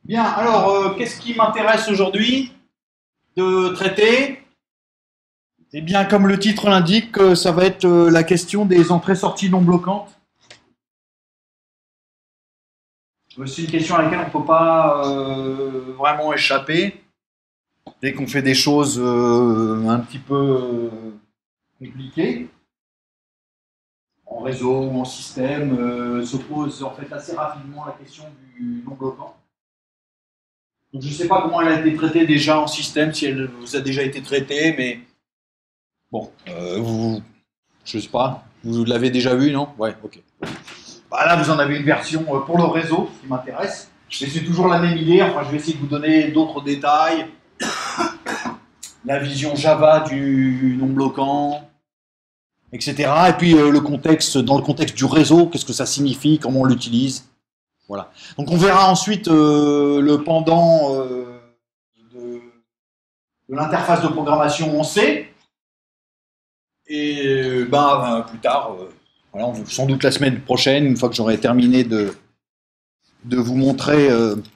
Bien, alors, qu'est-ce qui m'intéresse aujourd'hui de traiter? Eh bien, comme le titre l'indique, ça va être la question des entrées-sorties non bloquantes. C'est une question à laquelle on ne peut pas vraiment échapper. Dès qu'on fait des choses un petit peu compliquées, en réseau ou en système, se pose en fait assez rapidement la question du non bloquant. Donc, je ne sais pas comment elle a été traitée déjà en système, si elle vous a déjà été traitée, mais bon, je sais pas, vous l'avez déjà vu, non? Ouais, ok. Bah là, vous en avez une version pour le réseau qui m'intéresse. Et c'est toujours la même idée. Enfin, je vais essayer de vous donner d'autres détails. La vision Java du non bloquant, etc. Et puis le contexte, dans le contexte du réseau, qu'est-ce que ça signifie, comment on l'utilise. Voilà. Donc on verra ensuite le pendant de, de l'interface de programmation en C. Et plus tard, voilà, sans doute la semaine prochaine, une fois que j'aurai terminé de vous montrer,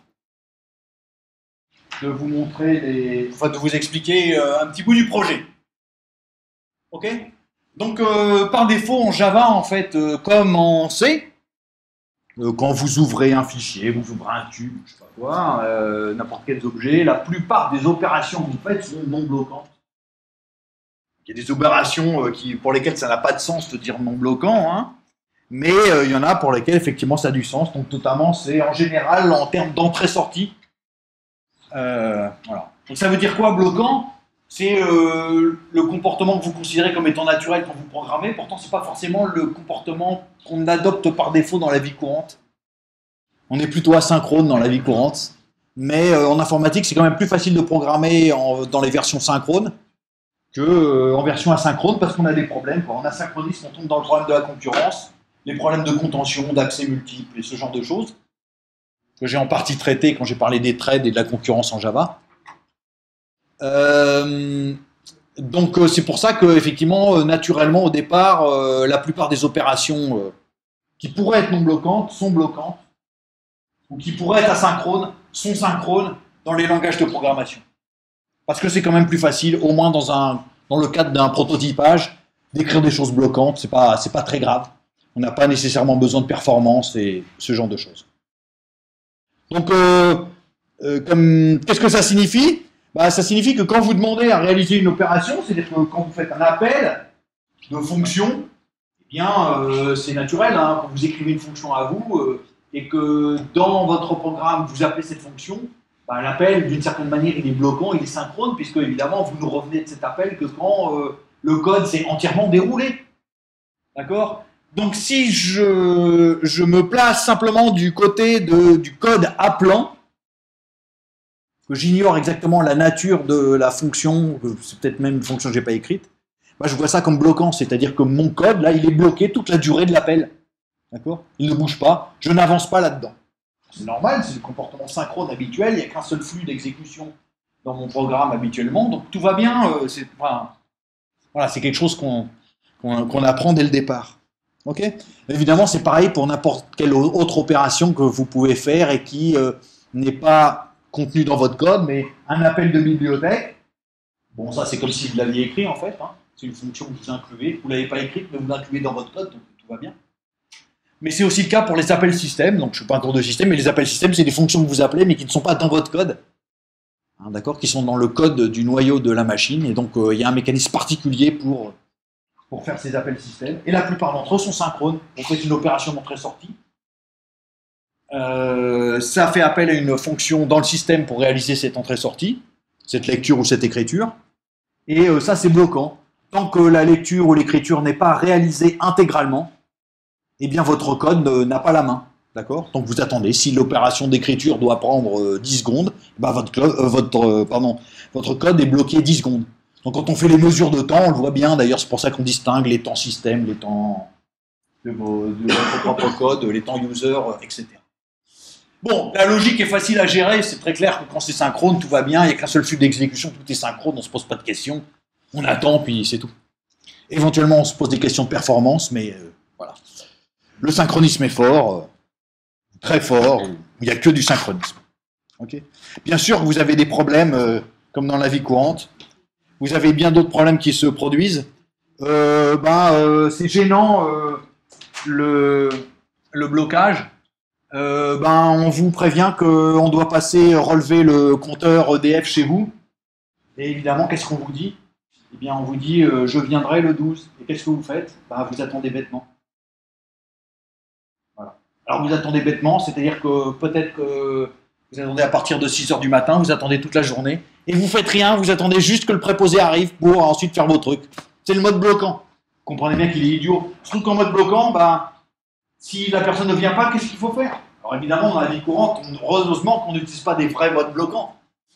de vous expliquer un petit bout du projet. Ok. Donc par défaut en Java, en fait, comme en C, quand vous ouvrez un fichier, vous ouvrez un tube, je sais pas quoi, n'importe quel objet, la plupart des opérations que vous faites sont non bloquantes. Il y a des opérations pour lesquelles ça n'a pas de sens de dire non bloquant, hein, mais il y en a pour lesquelles effectivement ça a du sens. Donc notamment, c'est en général en termes d'entrée-sortie. Voilà. Donc ça veut dire quoi bloquant? C'est le comportement que vous considérez comme étant naturel quand vous programmez. Pourtant, c'est pas forcément le comportement qu'on adopte par défaut dans la vie courante. On est plutôt asynchrone dans la vie courante, mais en informatique, c'est quand même plus facile de programmer dans les versions synchrones que en version asynchrone parce qu'on a des problèmes. En asynchronisme, on tombe dans le problème de la concurrence, les problèmes de contention, d'accès multiple et ce genre de choses que j'ai en partie traité quand j'ai parlé des trades et de la concurrence en Java. Donc c'est pour ça que effectivement, naturellement au départ, la plupart des opérations qui pourraient être non bloquantes sont bloquantes, ou qui pourraient être asynchrones sont synchrones dans les langages de programmation. Parce que c'est quand même plus facile, au moins dans le cadre d'un prototypage, d'écrire des choses bloquantes. C'est pas très grave. On n'a pas nécessairement besoin de performance et ce genre de choses. Donc, qu'est-ce que ça signifie? Ça signifie que quand vous demandez à réaliser une opération, c'est-à-dire que quand vous faites un appel de fonction, eh bien, c'est naturel. Hein, quand vous écrivez une fonction à vous et que dans votre programme, vous appelez cette fonction, l'appel, d'une certaine manière, il est bloquant, il est synchrone, puisque évidemment, vous nous revenez de cet appel que quand le code s'est entièrement déroulé. D'accord? Donc, si je me place simplement du côté du code appelant, que j'ignore exactement la nature de la fonction, c'est peut-être même une fonction que je n'ai pas écrite, je vois ça comme bloquant, c'est-à-dire que mon code, là, il est bloqué toute la durée de l'appel. D'accord? Il ne bouge pas, je n'avance pas là-dedans. C'est normal, c'est le comportement synchrone habituel, il n'y a qu'un seul flux d'exécution dans mon programme habituellement, donc tout va bien, c'est quelque chose qu'on apprend dès le départ. Okay. Évidemment, c'est pareil pour n'importe quelle autre opération que vous pouvez faire et qui n'est pas contenue dans votre code, mais un appel de bibliothèque, bon ça c'est comme si vous l'aviez écrit en fait, hein. C'est une fonction que vous incluez, vous ne l'avez pas écrite mais vous l'incluez dans votre code, donc tout va bien. Mais c'est aussi le cas pour les appels système. Donc, je ne suis pas un cours de système, mais les appels système, c'est des fonctions que vous appelez, mais qui ne sont pas dans votre code. Hein, d'accord? Qui sont dans le code du noyau de la machine. Et donc, il y a un mécanisme particulier pour faire ces appels système. Et la plupart d'entre eux sont synchrones. On fait une opération d'entrée-sortie. Ça fait appel à une fonction dans le système pour réaliser cette entrée-sortie, cette lecture ou cette écriture. Et ça, c'est bloquant. Tant que la lecture ou l'écriture n'est pas réalisée intégralement, eh bien votre code n'a pas la main. D'accord? Donc vous attendez. Si l'opération d'écriture doit prendre 10 secondes, votre code est bloqué 10 secondes. Donc quand on fait les mesures de temps, on le voit bien, d'ailleurs c'est pour ça qu'on distingue les temps système, les temps de votre propre code, les temps user, etc. Bon, la logique est facile à gérer, c'est très clair que quand c'est synchrone, tout va bien, il n'y a qu'un seul flux d'exécution, tout est synchrone, on ne se pose pas de questions, on attend, puis c'est tout. Éventuellement, on se pose des questions de performance, mais voilà. Le synchronisme est fort, très fort, il n'y a que du synchronisme. Okay. Bien sûr, vous avez des problèmes, comme dans la vie courante. Vous avez bien d'autres problèmes qui se produisent. C'est gênant, le blocage. On vous prévient qu'on doit relever le compteur EDF chez vous. Et évidemment, qu'est-ce qu'on vous dit? Eh bien, on vous dit, je viendrai le 12. Et qu'est-ce que vous faites? Vous attendez bêtement. Voilà. Alors, vous attendez bêtement, c'est-à-dire que peut-être que vous attendez à partir de 6 heures du matin, vous attendez toute la journée, et vous faites rien, vous attendez juste que le préposé arrive pour ensuite faire vos trucs. C'est le mode bloquant. Vous comprenez bien qu'il est idiot. Surtout qu'en mode bloquant, si la personne ne vient pas, qu'est-ce qu'il faut faire? Alors évidemment, dans la vie courante, heureusement qu'on n'utilise pas des vrais modes bloquants.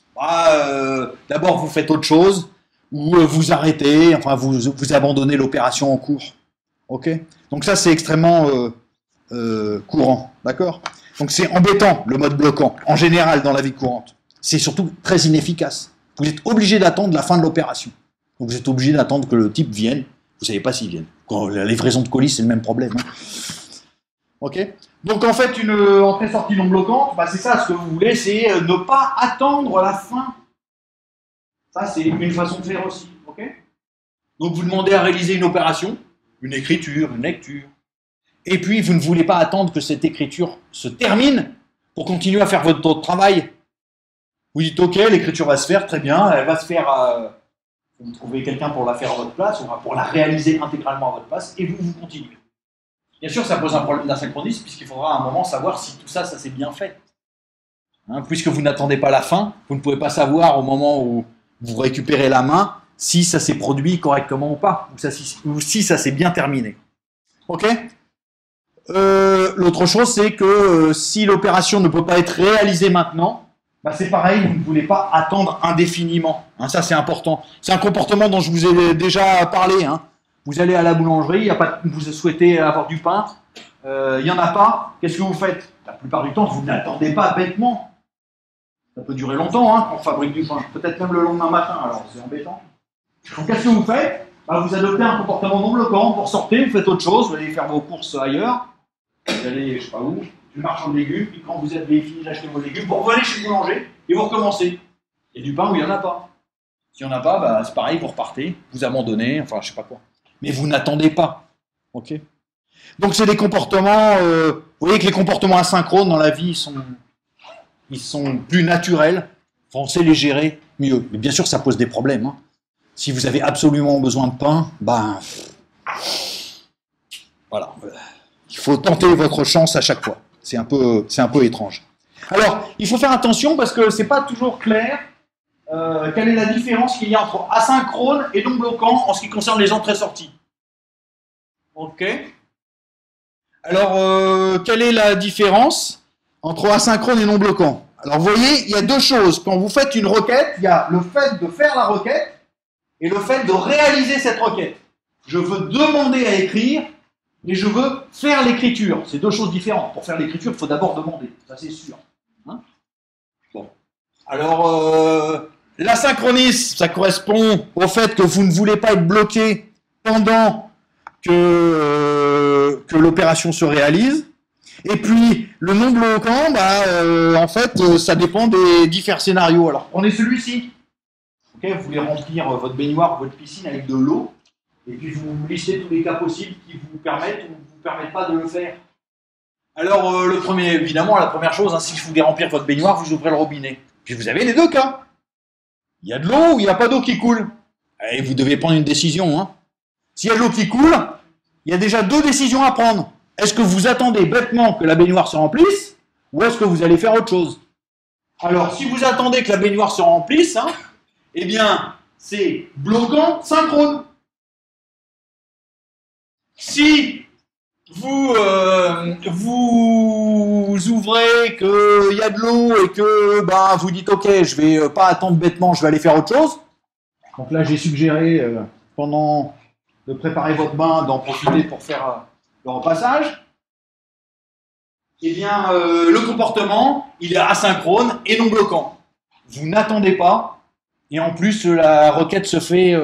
D'abord, vous faites autre chose, ou vous arrêtez, enfin vous abandonnez l'opération en cours. Ok? Donc ça, c'est extrêmement courant, d'accord? Donc c'est embêtant, le mode bloquant, en général dans la vie courante. C'est surtout très inefficace. Vous êtes obligé d'attendre la fin de l'opération. Donc vous êtes obligé d'attendre que le type vienne. Vous ne savez pas s'il vient. Quand la livraison de colis, c'est le même problème. Hein. Ok? Donc en fait, une entrée-sortie non bloquante, c'est ça, ce que vous voulez, c'est ne pas attendre la fin. Ça, c'est une façon de faire aussi. Ok? Donc vous demandez à réaliser une opération, une écriture, une lecture. Et puis, vous ne voulez pas attendre que cette écriture se termine pour continuer à faire votre travail. Vous dites, ok, l'écriture va se faire, très bien, elle va se faire, vous trouvez quelqu'un pour la faire à votre place, ou pour la réaliser intégralement à votre place, et vous continuez. Bien sûr, ça pose un problème d'asynchronisme, puisqu'il faudra à un moment savoir si tout ça, ça s'est bien fait. Hein, puisque vous n'attendez pas la fin, vous ne pouvez pas savoir au moment où vous récupérez la main si ça s'est produit correctement ou pas, ou si ça s'est bien terminé. Ok ? L'autre chose, c'est que si l'opération ne peut pas être réalisée maintenant, c'est pareil, vous ne voulez pas attendre indéfiniment. Hein, ça, c'est important. C'est un comportement dont je vous ai déjà parlé. Hein. Vous allez à la boulangerie, vous souhaitez avoir du pain, il n'y en a pas, qu'est-ce que vous faites? La plupart du temps, vous n'attendez pas bêtement. Ça peut durer longtemps quand on fabrique du pain, peut-être même le lendemain matin, alors c'est embêtant. Donc qu'est-ce que vous faites? Vous adoptez un comportement non bloquant, vous ressortez, vous faites autre chose, vous allez faire vos courses ailleurs. Vous allez, je sais pas où, du marchand de légumes, puis quand vous avez fini d'acheter vos légumes, vous revenez chez le boulanger et vous recommencez. Il y a du pain ou il n'y en a pas. S'il n'y en a pas, c'est pareil, vous repartez, vous abandonnez, enfin je sais pas quoi. Mais vous n'attendez pas. Ok? Donc c'est des comportements, vous voyez que les comportements asynchrones dans la vie, ils sont plus naturels, on sait les gérer mieux. Mais bien sûr, ça pose des problèmes. Hein. Si vous avez absolument besoin de pain, voilà. Il faut tenter votre chance à chaque fois. C'est un peu étrange. Alors, il faut faire attention parce que c'est pas toujours clair quelle est la différence qu'il y a entre asynchrone et non bloquant en ce qui concerne les entrées-sorties. Ok. Alors, quelle est la différence entre asynchrone et non bloquant? Alors, vous voyez, il y a deux choses. Quand vous faites une requête, il y a le fait de faire la requête et le fait de réaliser cette requête. Je veux demander à écrire et je veux faire l'écriture. C'est deux choses différentes. Pour faire l'écriture, il faut d'abord demander. Ça, c'est sûr. Hein? Bon. Alors, l'asynchronisme, ça correspond au fait que vous ne voulez pas être bloqué pendant que l'opération se réalise. Et puis, le non bloquant, en fait, ça dépend des différents scénarios. Alors, prenez celui-ci. Okay, vous voulez remplir votre baignoire ou votre piscine avec de l'eau. Et puis vous listez tous les cas possibles qui vous permettent ou ne vous permettent pas de le faire. Alors, évidemment, la première chose, si vous voulez remplir votre baignoire, vous ouvrez le robinet. Puis vous avez les deux cas. Il y a de l'eau ou il n'y a pas d'eau qui coule. Et vous devez prendre une décision. Hein. S'il y a de l'eau qui coule, il y a déjà deux décisions à prendre. Est-ce que vous attendez bêtement que la baignoire se remplisse ou est-ce que vous allez faire autre chose? Alors, si vous attendez que la baignoire se remplisse, eh bien, c'est bloquant synchrone. Si vous ouvrez qu'il y a de l'eau et que vous dites ok, je vais pas attendre bêtement, je vais aller faire autre chose. Donc là, j'ai suggéré pendant de préparer votre bain, d'en profiter pour faire le repassage. Eh bien, le comportement, il est asynchrone et non bloquant. Vous n'attendez pas et en plus la requête se fait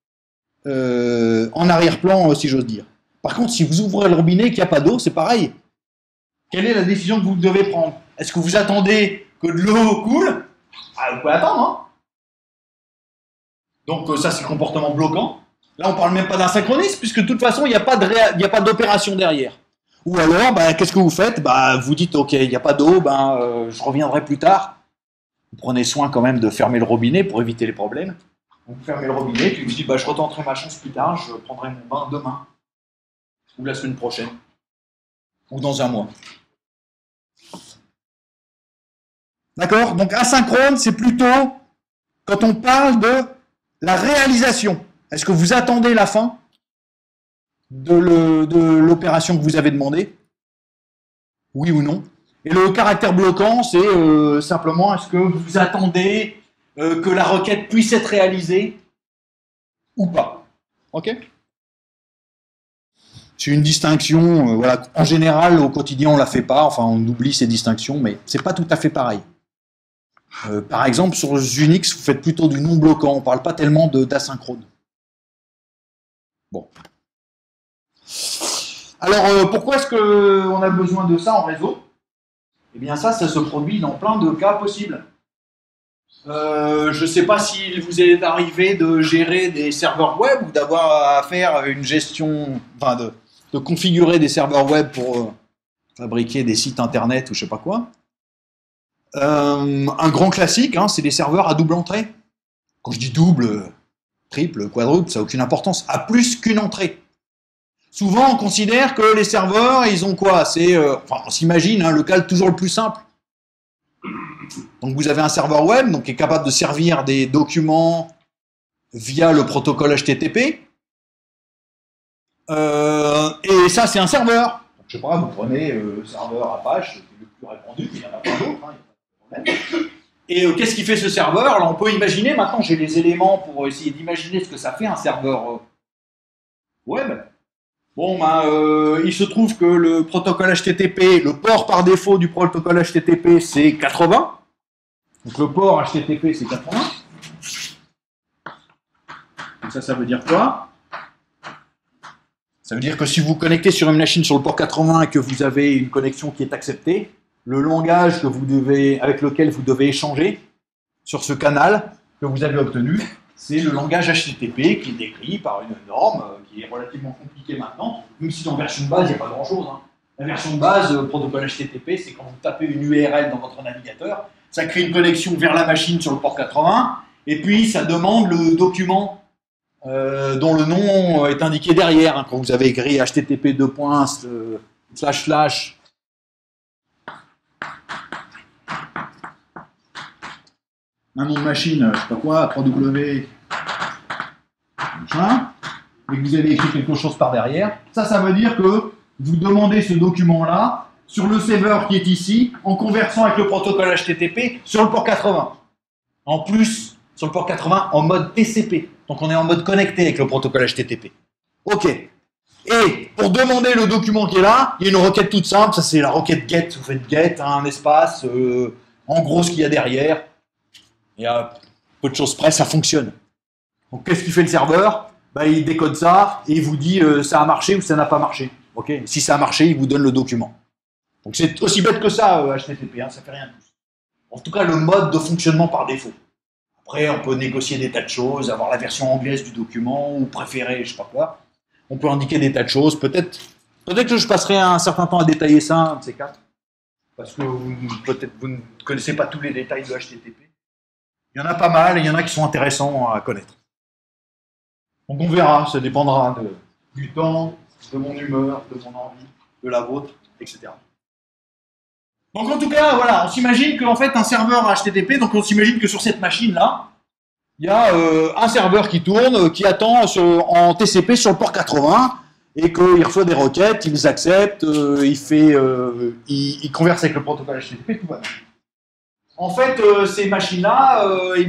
en arrière-plan, si j'ose dire. Par contre, si vous ouvrez le robinet et qu'il n'y a pas d'eau, c'est pareil. Quelle est la décision que vous devez prendre? Est-ce que vous attendez que de l'eau coule, vous pouvez attendre. Hein. Donc ça, c'est le comportement bloquant. Là, on ne parle même pas d'insynchronisme, puisque de toute façon, il n'y a pas d'opération derrière. Ou alors, qu'est-ce que vous faites? Vous dites, ok, il n'y a pas d'eau, je reviendrai plus tard. Vous prenez soin quand même de fermer le robinet pour éviter les problèmes. Donc vous fermez le robinet, puis vous dites, je retenterai ma chance plus tard, je prendrai mon bain demain. Ou la semaine prochaine. Ou dans un mois. D'accord? Donc asynchrone, c'est plutôt quand on parle de la réalisation. Est-ce que vous attendez la fin de l'opération que vous avez demandée? Oui ou non? Et le caractère bloquant, c'est simplement, est-ce que vous attendez que la requête puisse être réalisée ou pas? Ok? C'est une distinction, voilà. En général, au quotidien, on ne la fait pas, enfin, on oublie ces distinctions, mais c'est pas tout à fait pareil. Par exemple, sur Unix, vous faites plutôt du non bloquant, on ne parle pas tellement d'asynchrone. Bon. Alors, pourquoi est-ce qu'on a besoin de ça en réseau? Eh bien, ça se produit dans plein de cas possibles. Je ne sais pas s'il vous est arrivé de gérer des serveurs web ou d'avoir à faire une gestion, enfin de configurer des serveurs web pour fabriquer des sites internet ou je ne sais pas quoi. Un grand classique, hein, c'est des serveurs à double entrée. Quand je dis double, triple, quadruple, ça n'a aucune importance. À plus qu'une entrée. Souvent, on considère que les serveurs, ils ont quoi? On s'imagine, hein, le cas toujours le plus simple. Donc vous avez un serveur web qui est capable de servir des documents via le protocole HTTP. Et ça, c'est un serveur. Donc, je sais pas, vous prenez le serveur Apache, qui est le plus répandu, il y en a pas d'autres, hein, il n'y a pas de problème. Et qu'est-ce qui fait ce serveur? Alors on peut imaginer, maintenant j'ai les éléments pour essayer d'imaginer ce que ça fait un serveur web. Bon, il se trouve que le protocole HTTP, le port par défaut du protocole HTTP, c'est 80. Donc le port HTTP, c'est 80. Donc ça veut dire quoi? Ça veut dire que si vous vous connectez sur une machine sur le port 80 et que vous avez une connexion qui est acceptée, le langage avec lequel vous devez échanger sur ce canal que vous avez obtenu, c'est le langage HTTP qui est décrit par une norme qui est relativement compliquée maintenant, même si dans la version de base, il n'y a pas grand-chose. Hein. La version de base, le protocole HTTP, c'est quand vous tapez une URL dans votre navigateur, ça crée une connexion vers la machine sur le port 80, et puis ça demande le document dont le nom est indiqué derrière. Hein, quand vous avez écrit HTTP : un nom de machine, je sais pas quoi, 3W, machin, et que vous avez écrit quelque chose par derrière, ça veut dire que vous demandez ce document-là sur le serveur qui est ici, en conversant avec le protocole HTTP sur le port 80. En plus, sur le port 80, en mode TCP. Donc on est en mode connecté avec le protocole HTTP. Ok. Et pour demander le document qui est là, il y a une requête toute simple, ça c'est la requête GET. Vous faites GET, un espace, en gros ce qu'il y a derrière. Et à peu de choses près, ça fonctionne. Donc qu'est-ce qu'il fait le serveur? Il décode ça et il vous dit ça a marché ou ça n'a pas marché. Okay, si ça a marché, il vous donne le document. Donc c'est aussi bête que ça, HTTP, hein, ça fait rien de plus. En tout cas, le mode de fonctionnement par défaut. Après, on peut négocier des tas de choses, avoir la version anglaise du document ou préférer, je sais pas quoi. On peut indiquer des tas de choses. Peut-être que je passerai un certain temps à détailler ça, un de ces quatre. Parce que peut-être vous ne connaissez pas tous les détails de HTTP. Il y en a pas mal, et il y en a qui sont intéressants à connaître. Donc on verra, ça dépendra du temps, de mon humeur, de mon envie, de la vôtre, etc. Donc en tout cas, voilà, on s'imagine qu'en fait un serveur HTTP, donc on s'imagine que sur cette machine-là, il y a un serveur qui tourne, qui attend en TCP sur le port 80, et qu'il reçoit des requêtes, il les accepte, il converse avec le protocole HTTP, tout va bien. En fait, ces machines-là,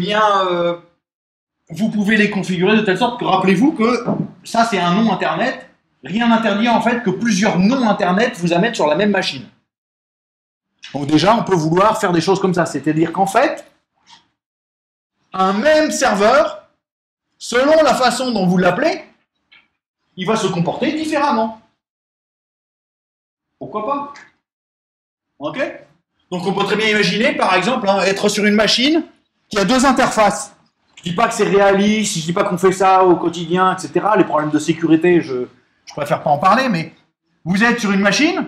vous pouvez les configurer de telle sorte que, rappelez-vous que ça, c'est un nom Internet. Rien n'interdit en fait que plusieurs noms Internet vous amènent sur la même machine. Donc déjà, on peut vouloir faire des choses comme ça. C'est-à-dire qu'en fait, un même serveur, selon la façon dont vous l'appelez, il va se comporter différemment. Pourquoi pas? Ok? Donc on peut très bien imaginer, par exemple, hein, être sur une machine qui a deux interfaces. Je ne dis pas que c'est réaliste, je ne dis pas qu'on fait ça au quotidien, etc. Les problèmes de sécurité, je préfère pas en parler, mais vous êtes sur une machine,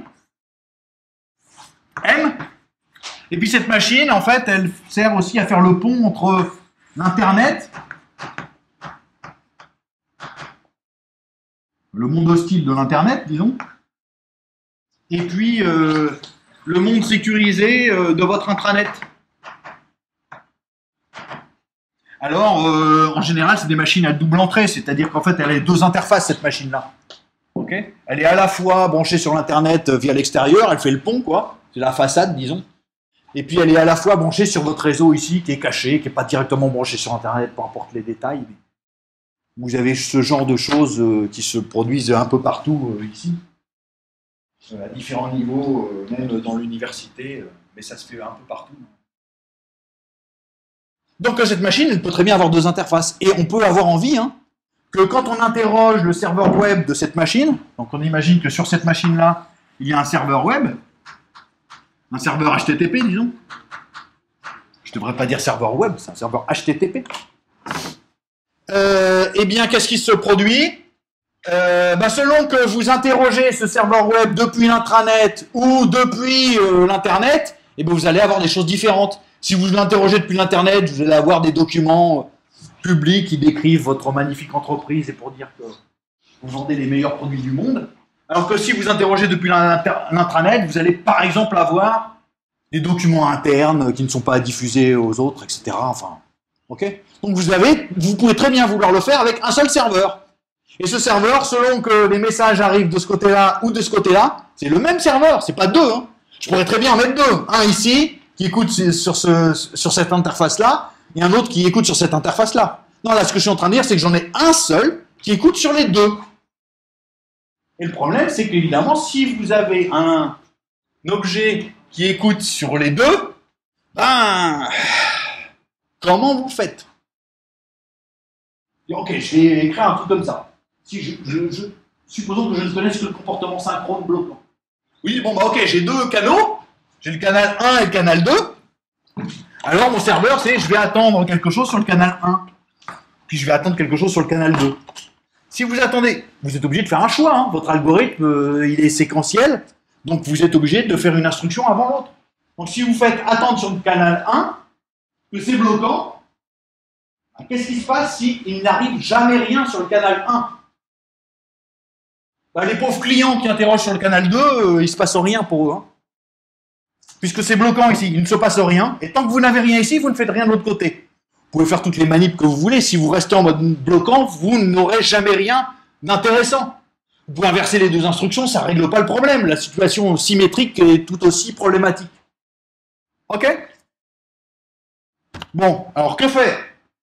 M, et puis cette machine, en fait, elle sert aussi à faire le pont entre l'Internet, le monde hostile de l'Internet, disons, et puis le monde sécurisé de votre intranet. Alors, en général, c'est des machines à double entrée, c'est-à-dire qu'en fait, elle a deux interfaces, cette machine-là. Okay, elle est à la fois branchée sur l'Internet via l'extérieur, elle fait le pont, quoi, c'est la façade, disons. Et puis, elle est à la fois branchée sur votre réseau ici, qui est caché, qui n'est pas directement branché sur Internet, peu importe les détails. Mais vous avez ce genre de choses qui se produisent un peu partout ici, à différents niveaux, même dans l'université, mais ça se fait un peu partout. Donc cette machine, elle peut très bien avoir deux interfaces. Et on peut avoir envie que quand on interroge le serveur web de cette machine, donc on imagine que sur cette machine-là, il y a un serveur web, un serveur HTTP, disons. Je ne devrais pas dire serveur web, c'est un serveur HTTP. Eh bien, qu'est-ce qui se produit? Selon que vous interrogez ce serveur web depuis l'intranet ou depuis l'Internet, eh bien, vous allez avoir des choses différentes. Si vous l'interrogez depuis l'Internet, vous allez avoir des documents publics qui décrivent votre magnifique entreprise et pour dire que vous vendez les meilleurs produits du monde. Alors que si vous interrogez depuis l'intranet, vous allez par exemple avoir des documents internes qui ne sont pas diffusés aux autres, etc. Enfin, ok. Donc vous pouvez très bien vouloir le faire avec un seul serveur. Et ce serveur, selon que les messages arrivent de ce côté-là ou de ce côté-là, c'est le même serveur, c'est pas deux. Je pourrais très bien en mettre deux. Un ici, qui écoute sur cette interface-là, et un autre qui écoute sur cette interface-là. Non, là, ce que je suis en train de dire, c'est que j'en ai un seul qui écoute sur les deux. Et le problème, c'est qu'évidemment, si vous avez un objet qui écoute sur les deux, comment vous faites? Ok, je vais écrire un truc comme ça. Si supposons que je ne connaisse que le comportement synchrone bloquant. Oui, bon, ok, j'ai deux canaux. J'ai le canal 1 et le canal 2. Alors, mon serveur, c'est je vais attendre quelque chose sur le canal 1. Puis je vais attendre quelque chose sur le canal 2. Si vous attendez, vous êtes obligé de faire un choix. Votre algorithme, il est séquentiel. Donc, vous êtes obligé de faire une instruction avant l'autre. Donc, si vous faites attendre sur le canal 1, que c'est bloquant, qu'est-ce qui se passe s'il n'arrive jamais rien sur le canal 1? Les pauvres clients qui interrogent sur le canal 2, il ne se passe rien pour eux. Puisque c'est bloquant ici, il ne se passe rien. Et tant que vous n'avez rien ici, vous ne faites rien de l'autre côté. Vous pouvez faire toutes les manips que vous voulez. Si vous restez en mode bloquant, vous n'aurez jamais rien d'intéressant. Vous pouvez inverser les deux instructions, ça ne règle pas le problème. La situation symétrique est tout aussi problématique. Ok? Bon, alors que faire?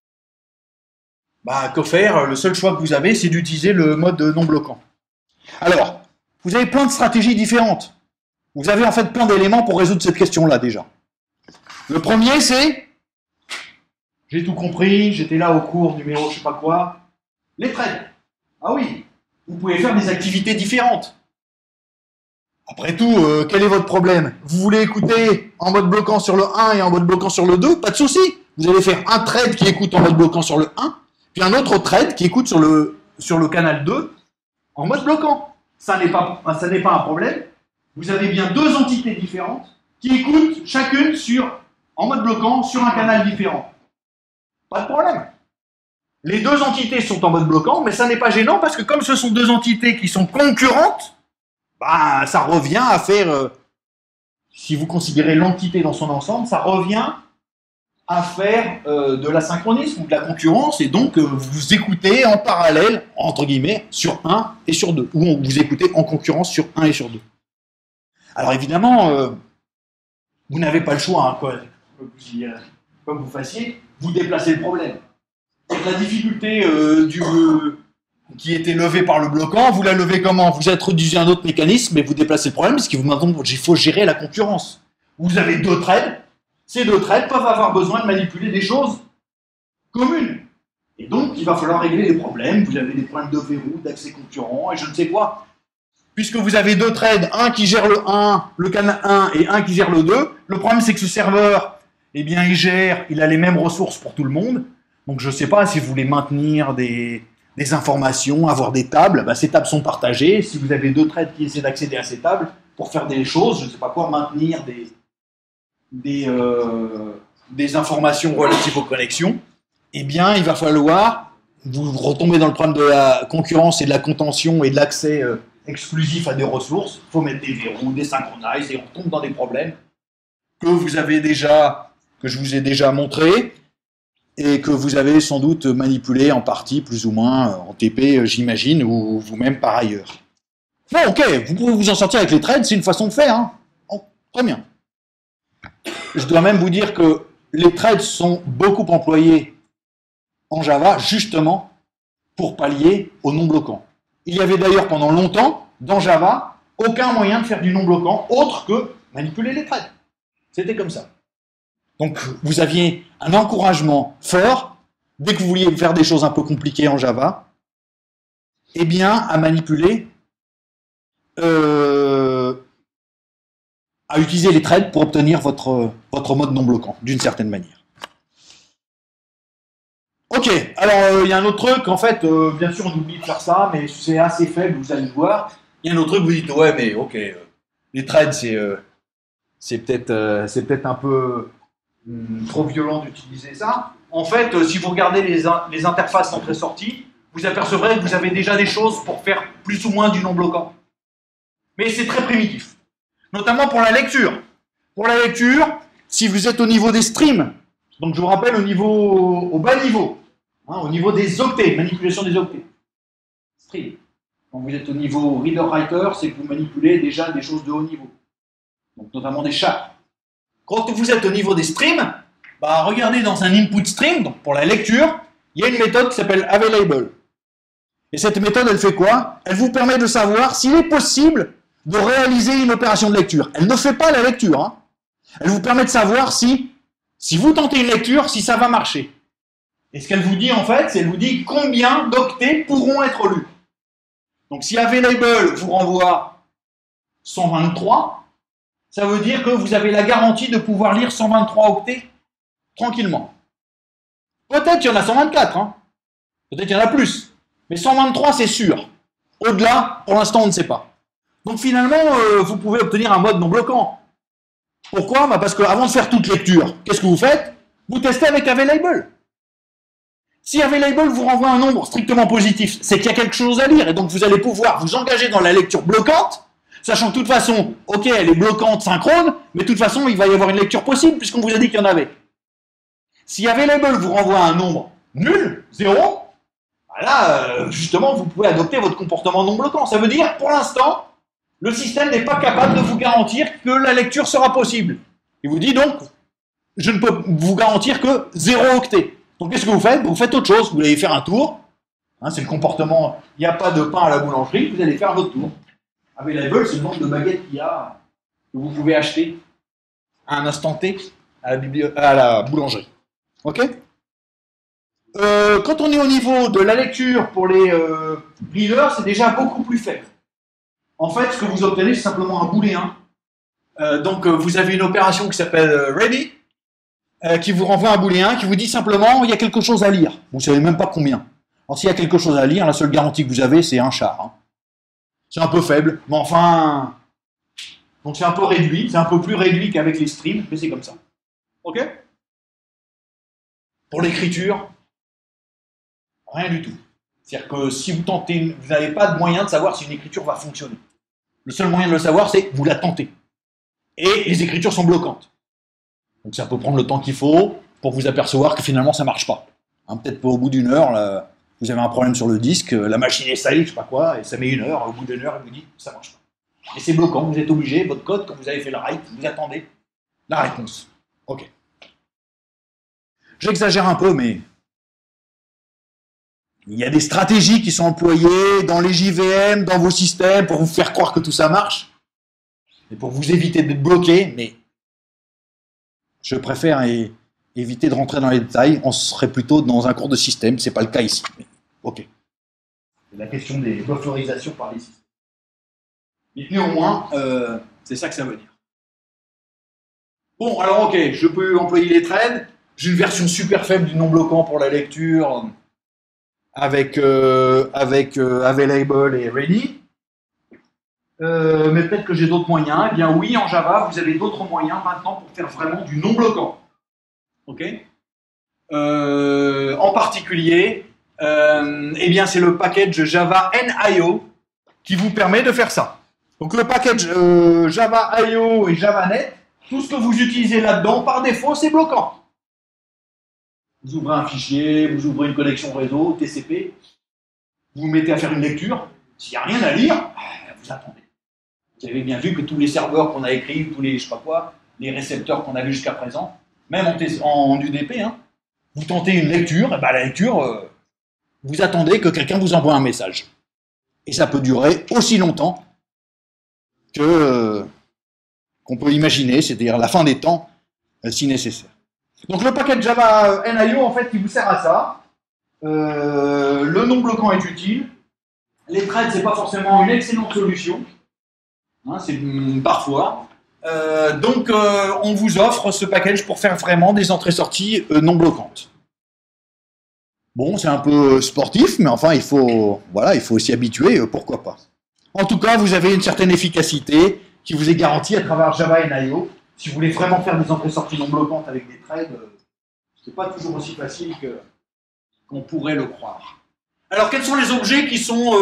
Que faire? Le seul choix que vous avez, c'est d'utiliser le mode non bloquant. Alors, vous avez plein de stratégies différentes. Vous avez en fait plein d'éléments pour résoudre cette question-là déjà. Le premier, c'est, j'ai tout compris, j'étais là au cours numéro je sais pas quoi, les trades. Ah oui, vous pouvez faire des activités différentes. Après tout, quel est votre problème? Vous voulez écouter en mode bloquant sur le 1 et en mode bloquant sur le 2? Pas de souci. Vous allez faire un trade qui écoute en mode bloquant sur le 1, puis un autre trade qui écoute sur le canal 2 en mode bloquant. Ça n'est pas un problème. Vous avez bien deux entités différentes qui écoutent chacune en mode bloquant sur un canal différent. Pas de problème. Les deux entités sont en mode bloquant, mais ça n'est pas gênant parce que comme ce sont deux entités qui sont concurrentes, ça revient à faire, si vous considérez l'entité dans son ensemble, ça revient à faire de l'asynchronisme ou de la concurrence, et donc vous écoutez en parallèle, entre guillemets, sur 1 et sur 2, ou vous écoutez en concurrence sur 1 et sur 2. Alors évidemment, vous n'avez pas le choix, comme vous fassiez, vous déplacez le problème. Donc la difficulté qui était levée par le bloquant, vous la levez comment? Vous introduisez un autre mécanisme et vous déplacez le problème, parce qu'il faut gérer la concurrence. Vous avez deux trades, ces deux trades peuvent avoir besoin de manipuler des choses communes. Et donc, il va falloir régler les problèmes, vous avez des problèmes de verrou, d'accès concurrent, et je ne sais quoi. puisque vous avez deux threads, un qui gère le 1, le canal 1 et un qui gère le 2. Le problème, c'est que ce serveur, eh bien, il a les mêmes ressources pour tout le monde. Donc, je ne sais pas si vous voulez maintenir des informations, avoir des tables. Bah, ces tables sont partagées. Si vous avez deux threads qui essaient d'accéder à ces tables pour faire des choses, je ne sais pas quoi, maintenir des informations relatives aux connexions, eh bien, il va falloir, vous retombez dans le problème de la concurrence et de la contention et de l'accès exclusif à des ressources. Il faut mettre des verrous, des synchronize, et on tombe dans des problèmes que je vous ai déjà montrés et que vous avez sans doute manipulé en partie, plus ou moins, en TP, j'imagine, ou vous-même par ailleurs. Bon, ok, vous pouvez vous en sortir avec les threads, c'est une façon de faire. Hein. Oh, très bien. Je dois même vous dire que les threads sont beaucoup employés en Java, justement, pour pallier au non-bloquant. Il y avait d'ailleurs pendant longtemps, dans Java, aucun moyen de faire du non-bloquant autre que manipuler les threads. C'était comme ça. Donc, vous aviez un encouragement fort, dès que vous vouliez faire des choses un peu compliquées en Java, eh bien, à manipuler, à utiliser les threads pour obtenir votre mode non-bloquant, d'une certaine manière. Ok, alors il y a un autre truc, en fait, bien sûr on oublie de faire ça, mais c'est assez faible, vous allez le voir. Il y a un autre truc, vous dites, ouais, mais ok, les threads, c'est peut-être un peu trop violent d'utiliser ça. En fait, si vous regardez les interfaces d'entrée-sortie, vous apercevrez que vous avez déjà des choses pour faire plus ou moins du non-bloquant. Mais c'est très primitif, notamment pour la lecture. Pour la lecture, si vous êtes au niveau des streams, donc je vous rappelle au bas niveau, hein, au niveau des octets, manipulation des octets. Stream. Quand vous êtes au niveau reader-writer, c'est que vous manipulez déjà des choses de haut niveau, donc notamment des chars. Quand vous êtes au niveau des streams, bah regardez dans un input stream, donc pour la lecture, il y a une méthode qui s'appelle available. Et cette méthode, elle fait quoi? Elle vous permet de savoir s'il est possible de réaliser une opération de lecture. Elle ne fait pas la lecture. Hein. Elle vous permet de savoir si vous tentez une lecture, si ça va marcher. Et ce qu'elle vous dit en fait, c'est qu'elle vous dit combien d'octets pourront être lus. Donc si available vous renvoie 123, ça veut dire que vous avez la garantie de pouvoir lire 123 octets tranquillement. Peut-être qu'il y en a 124, hein. Peut-être qu'il y en a plus. Mais 123, c'est sûr. Au-delà, pour l'instant, on ne sait pas. Donc finalement, vous pouvez obtenir un mode non bloquant. Pourquoi? Bah parce qu'avant de faire toute lecture, qu'est-ce que vous faites? Vous testez avec available. Si available vous renvoie un nombre strictement positif, c'est qu'il y a quelque chose à lire, et donc vous allez pouvoir vous engager dans la lecture bloquante, sachant que de toute façon, ok, elle est bloquante synchrone, mais de toute façon, il va y avoir une lecture possible, puisqu'on vous a dit qu'il y en avait. Si available vous renvoie un nombre nul, 0, là, justement, vous pouvez adopter votre comportement non bloquant. Ça veut dire, pour l'instant, le système n'est pas capable de vous garantir que la lecture sera possible. Il vous dit donc, je ne peux vous garantir que 0 octet. Donc qu'est-ce que vous faites? Vous faites autre chose, vous allez faire un tour. Hein, c'est le comportement, il n'y a pas de pain à la boulangerie, vous allez faire votre tour. Available, c'est le nombre de baguettes qu'il y a, que vous pouvez acheter à un instant T à la boulangerie. Ok? Quand on est au niveau de la lecture pour les readers, c'est déjà beaucoup plus faible. En fait, ce que vous obtenez, c'est simplement un booléen. Donc, vous avez une opération qui s'appelle ready, qui vous renvoie un booléen, qui vous dit simplement, il y a quelque chose à lire. Vous ne savez même pas combien. Alors, s'il y a quelque chose à lire, la seule garantie que vous avez, c'est un char. Hein. C'est un peu faible, mais enfin... Donc, c'est un peu réduit. C'est un peu plus réduit qu'avec les streams, mais c'est comme ça. Ok? Pour l'écriture, rien du tout. C'est-à-dire que si vous tentez, vous n'avez pas de moyen de savoir si une écriture va fonctionner. Le seul moyen de le savoir, c'est que vous la tentez. Et les écritures sont bloquantes. Donc ça peut prendre le temps qu'il faut pour vous apercevoir que finalement ça ne marche pas. Hein, peut-être pas au bout d'une heure, là, vous avez un problème sur le disque, la machine essaye, je sais pas quoi, et ça met une heure, au bout d'une heure, elle vous dit ça ne marche pas. Et c'est bloquant, vous êtes obligé, votre code, quand vous avez fait le write, vous attendez la réponse. Ok. J'exagère un peu, mais il y a des stratégies qui sont employées dans les JVM, dans vos systèmes, pour vous faire croire que tout ça marche, et pour vous éviter d'être bloqué, mais je préfère éviter de rentrer dans les détails, on serait plutôt dans un cours de système, c'est pas le cas ici. Mais, ok. C'est la question des bufferisations par les systèmes. Mais néanmoins, c'est ça que ça veut dire. Bon, alors ok, je peux employer les threads. J'ai une version super faible du non bloquant pour la lecture avec available et ready. Mais peut-être que j'ai d'autres moyens. Eh bien oui, en Java, vous avez d'autres moyens maintenant pour faire vraiment du non bloquant. Ok. En particulier, eh bien c'est le package Java NIO qui vous permet de faire ça. Donc le package Java IO et JavaNet, tout ce que vous utilisez là-dedans, par défaut, c'est bloquant. Vous ouvrez un fichier, vous ouvrez une connexion réseau, TCP, vous vous mettez à faire une lecture. S'il n'y a rien à lire, vous attendez. Vous avez bien vu que tous les serveurs qu'on a écrits, tous les je sais pas quoi, les récepteurs qu'on a vus jusqu'à présent, même en UDP, hein, vous tentez une lecture, et ben la lecture, vous attendez que quelqu'un vous envoie un message. Et ça peut durer aussi longtemps qu'on peut imaginer, c'est-à-dire la fin des temps, si nécessaire. Donc le paquet Java NIO, en fait, il vous sert à ça. Le non bloquant est utile. Les threads, c'est pas forcément une excellente solution. Hein, c'est parfois. Donc on vous offre ce package pour faire vraiment des entrées-sorties non bloquantes. Bon, c'est un peu sportif, mais enfin, il faut s'y habituer, pourquoi pas. En tout cas, vous avez une certaine efficacité qui vous est garantie à travers Java NIO. Si vous voulez vraiment faire des entrées-sorties non bloquantes avec des threads, c'est pas toujours aussi facile qu'on pourrait le croire. Alors, quels sont les objets qui sont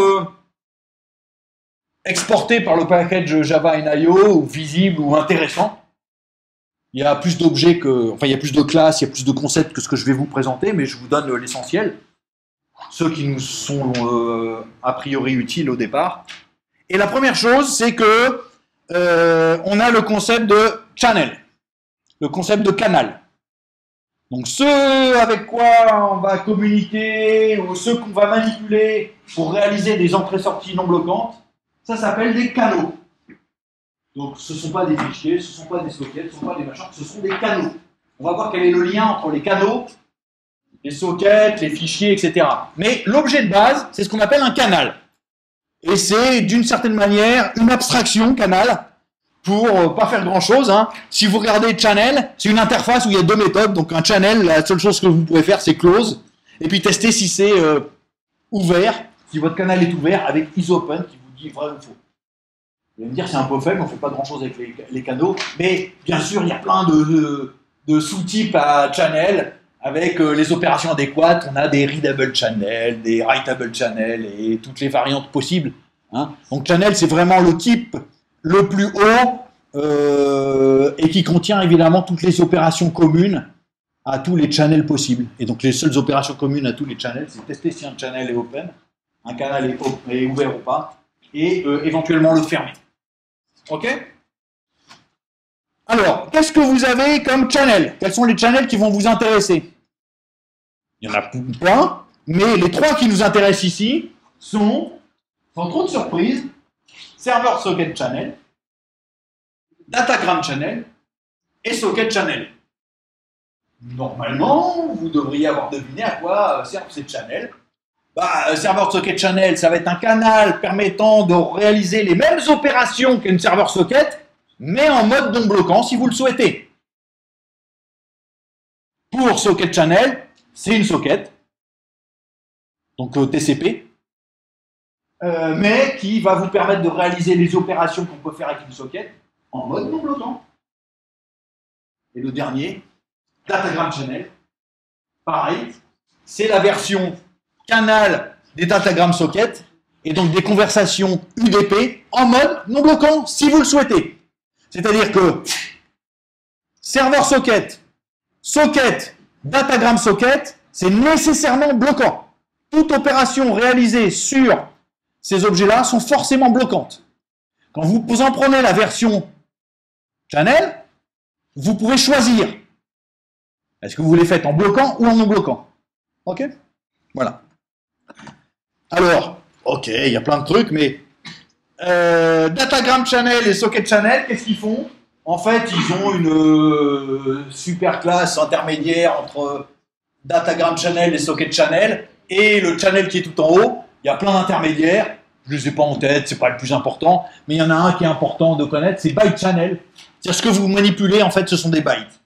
exportés par le package Java NIO, ou visibles ou intéressants? Il y a plus d'objets il y a plus de classes, il y a plus de concepts que ce que je vais vous présenter, mais je vous donne l'essentiel. Ceux qui nous sont a priori utiles au départ. Et la première chose, c'est que on a le concept de channel, le concept de canal. Donc ceux avec quoi on va communiquer ou ceux qu'on va manipuler pour réaliser des entrées-sorties non bloquantes, ça s'appelle des canaux. Donc ce ne sont pas des fichiers, ce ne sont pas des sockets, ce ne sont pas des machins, ce sont des canaux. On va voir quel est le lien entre les canaux, les sockets, les fichiers, etc. Mais l'objet de base, c'est ce qu'on appelle un canal. Et c'est d'une certaine manière une abstraction canal pour pas faire grand chose. Hein. Si vous regardez channel, c'est une interface où il y a deux méthodes. Donc un channel, la seule chose que vous pouvez faire, c'est close. Et puis tester si c'est ouvert, si votre canal est ouvert avec isOpen qui vous dit vrai ou faux. Vous allez me dire c'est un peu faible, on ne fait pas grand chose avec les canaux. Mais bien sûr, il y a plein de sous-types à channel. Avec les opérations adéquates, on a des readable channel, des writable channel et toutes les variantes possibles. Hein. Donc channel, c'est vraiment le type le plus haut et qui contient évidemment toutes les opérations communes à tous les channels possibles. Et donc les seules opérations communes à tous les channels, c'est tester si un channel est open, un canal est ouvert ou pas, et éventuellement le fermer. Ok ? Alors, qu'est-ce que vous avez comme channel? Quels sont les channels qui vont vous intéresser? Il y en a plein, mais les trois qui nous intéressent ici sont, sans trop de surprise, Server Socket Channel, Datagram Channel et Socket Channel. Normalement, vous devriez avoir deviné à quoi servent ces channels. Server Socket Channel, ça va être un canal permettant de réaliser les mêmes opérations qu'une Server Socket, mais en mode non bloquant si vous le souhaitez. Pour Socket Channel, c'est une socket, donc TCP, mais qui va vous permettre de réaliser les opérations qu'on peut faire avec une socket en mode non bloquant. Et le dernier, Datagram Channel, pareil, c'est la version canal des Datagram Socket, et donc des conversations UDP en mode non bloquant si vous le souhaitez. C'est-à-dire que serveur socket, socket, datagram socket, c'est nécessairement bloquant. Toute opération réalisée sur ces objets-là sont forcément bloquantes. Quand vous en prenez la version channel, vous pouvez choisir. Est-ce que vous les faites en bloquant ou en non bloquant? Ok? Voilà. Alors, ok, il y a plein de trucs, mais Datagram Channel et Socket Channel, qu'est-ce qu'ils font? En fait, ils ont une super classe intermédiaire entre Datagram Channel et Socket Channel, et le channel qui est tout en haut, il y a plein d'intermédiaires. je ne les ai pas en tête, c'est pas le plus important, mais il y en a un qui est important de connaître, c'est byte channel. C'est-à-dire ce que vous manipulez, en fait, ce sont des bytes.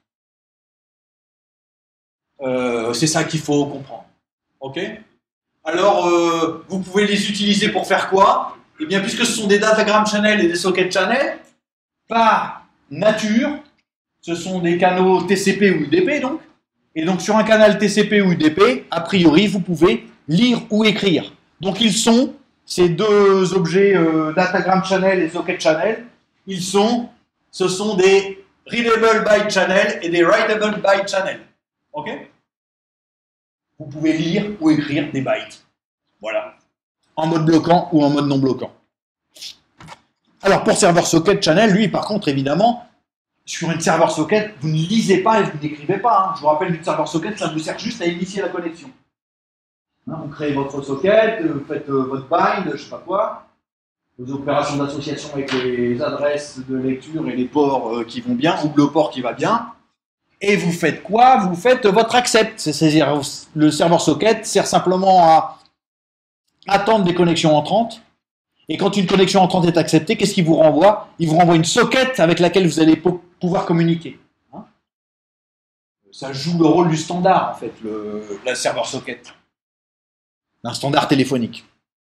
C'est ça qu'il faut comprendre. Ok? Alors, vous pouvez les utiliser pour faire quoi? Eh bien, puisque ce sont des datagram channel et des socket channel, par nature, ce sont des canaux TCP ou UDP, donc. Et donc, sur un canal TCP ou UDP, a priori, vous pouvez lire ou écrire. Donc, ils sont, ces deux objets datagram channel et socket channel, ce sont des readable byte channel et des writable byte channel. Ok? Vous pouvez lire ou écrire des bytes. Voilà. En mode bloquant ou en mode non bloquant. Alors, pour serveur socket channel, lui, par contre, évidemment, sur une serveur socket, vous ne lisez pas et vous n'écrivez pas. Hein. Je vous rappelle, une serveur socket, ça vous sert juste à initier la connexion. Hein, vous créez votre socket, vous faites votre bind, je sais pas quoi, vos opérations d'association avec les adresses de lecture et les ports qui vont bien, ou le port qui va bien. Et vous faites quoi? Vous faites votre accept. C'est-à-dire, le serveur socket sert simplement à attendre des connexions entrantes. Et quand une connexion entrante est acceptée, qu'est-ce qu'il vous renvoie? Il vous renvoie une socket avec laquelle vous allez pouvoir communiquer. Hein, ça joue le rôle du standard, en fait, la serveur socket. Un standard téléphonique.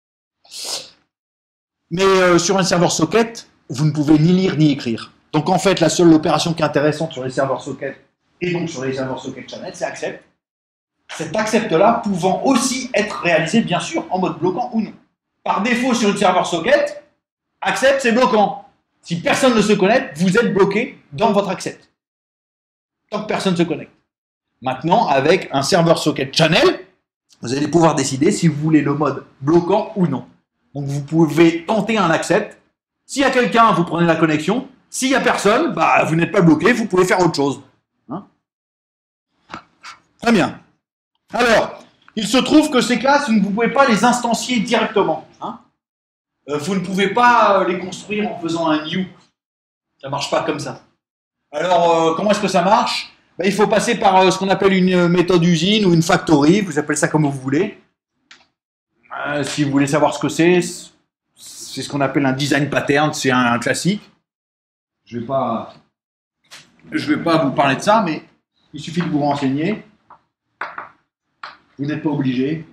Mais sur un serveur socket, vous ne pouvez ni lire ni écrire. Donc en fait, la seule opération qui est intéressante sur les serveurs socket et donc sur les serveurs socket channel, c'est accept. Cet accept-là pouvant aussi être réalisé, bien sûr, en mode bloquant ou non. Par défaut, sur une serveur socket, accept, c'est bloquant. Si personne ne se connecte, vous êtes bloqué dans votre accept. Tant que personne ne se connecte. Maintenant, avec un serveur socket channel, vous allez pouvoir décider si vous voulez le mode bloquant ou non. Donc vous pouvez tenter un accept. S'il y a quelqu'un, vous prenez la connexion. S'il n'y a personne, bah, vous n'êtes pas bloqué, vous pouvez faire autre chose. Hein? Très bien. Alors, il se trouve que ces classes, vous ne pouvez pas les instancier directement. Hein? Vous ne pouvez pas les construire en faisant un new. Ça ne marche pas comme ça. Alors, comment est-ce que ça marche? Ben, il faut passer par ce qu'on appelle une méthode usine ou une factory, vous appelez ça comme vous voulez. Si vous voulez savoir ce que c'est ce qu'on appelle un design pattern, c'est un classique. Je vais pas vous parler de ça, mais il suffit de vous renseigner. Vous n'êtes pas obligé.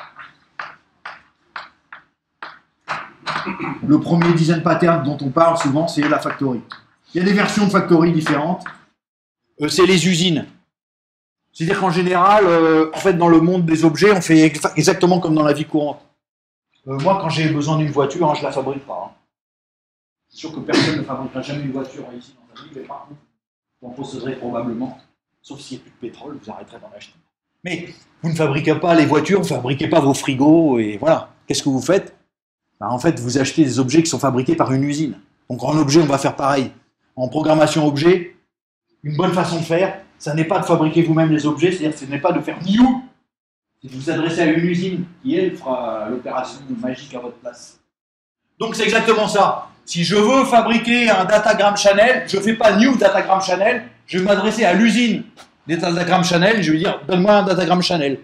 Le premier design pattern dont on parle souvent, c'est la factory. Il y a des versions de factory différentes. C'est les usines. C'est-à-dire qu'en général, en fait, dans le monde des objets, on fait exactement comme dans la vie courante. Moi, quand j'ai besoin d'une voiture, hein, je ne la fabrique pas. Hein. C'est sûr que personne ne fabriquera jamais une voiture ici dans sa vie, mais par contre, vous en posséderez probablement. Sauf s'il n'y a plus de pétrole, vous arrêterez d'en acheter. Mais vous ne fabriquez pas les voitures, vous ne fabriquez pas vos frigos, et voilà. Qu'est-ce que vous faites? Ben, en fait, vous achetez des objets qui sont fabriqués par une usine. Donc en objet, on va faire pareil. En programmation objet, une bonne façon de faire, ça n'est pas de fabriquer vous-même les objets, c'est-à-dire ce n'est pas de faire new, c'est de vous adresser à une usine qui, elle, fera l'opération magique à votre place. Donc c'est exactement ça. Si je veux fabriquer un datagram channel, je ne fais pas new datagram channel, je vais m'adresser à l'usine des datagram channel et je vais dire donne-moi un datagram channel.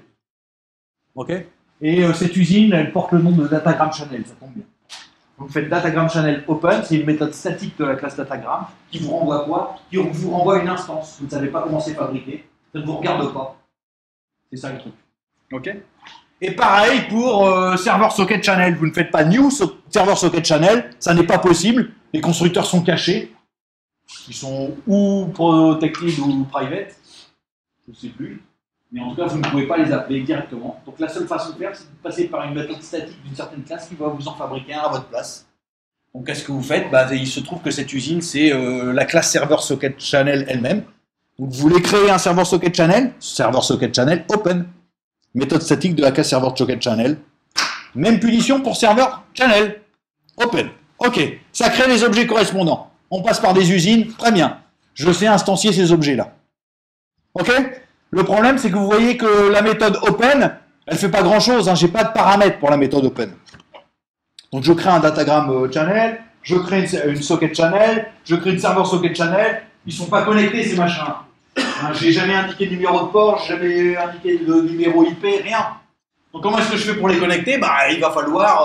Ok? Et cette usine, elle porte le nom de datagram channel, ça tombe bien. Donc vous faites datagram channel open, c'est une méthode statique de la classe datagram qui vous renvoie quoi? Qui vous renvoie une instance. Vous ne savez pas comment c'est fabriqué, ça ne vous regarde pas. C'est ça le truc. Ok? Et pareil pour serveur socket channel. Vous ne faites pas new serveur socket channel, ça n'est pas possible. Les constructeurs sont cachés. Ils sont ou protected ou private. Je ne sais plus. Mais en tout cas, vous ne pouvez pas les appeler directement. Donc la seule façon de faire, c'est de passer par une méthode statique d'une certaine classe qui va vous en fabriquer un à votre place. Donc qu'est-ce que vous faites? Bah, il se trouve que cette usine, c'est la classe serveur socket channel elle-même. Donc vous voulez créer un serveur socket channel open. Méthode statique de la classe serveur socket channel. Même punition pour serveur channel open. Ok, ça crée les objets correspondants. On passe par des usines, très bien. Je sais instancier ces objets-là. Ok? Le problème, c'est que vous voyez que la méthode open, elle ne fait pas grand-chose. Hein. Je n'ai pas de paramètres pour la méthode open. Donc je crée un datagram channel, je crée une socket channel, je crée une serveur socket channel. Ils ne sont pas connectés, ces machins. Hein, je n'ai jamais indiqué de numéro de port, je n'ai jamais indiqué de numéro IP, rien. Donc comment est-ce que je fais pour les connecter? Bah, il va falloir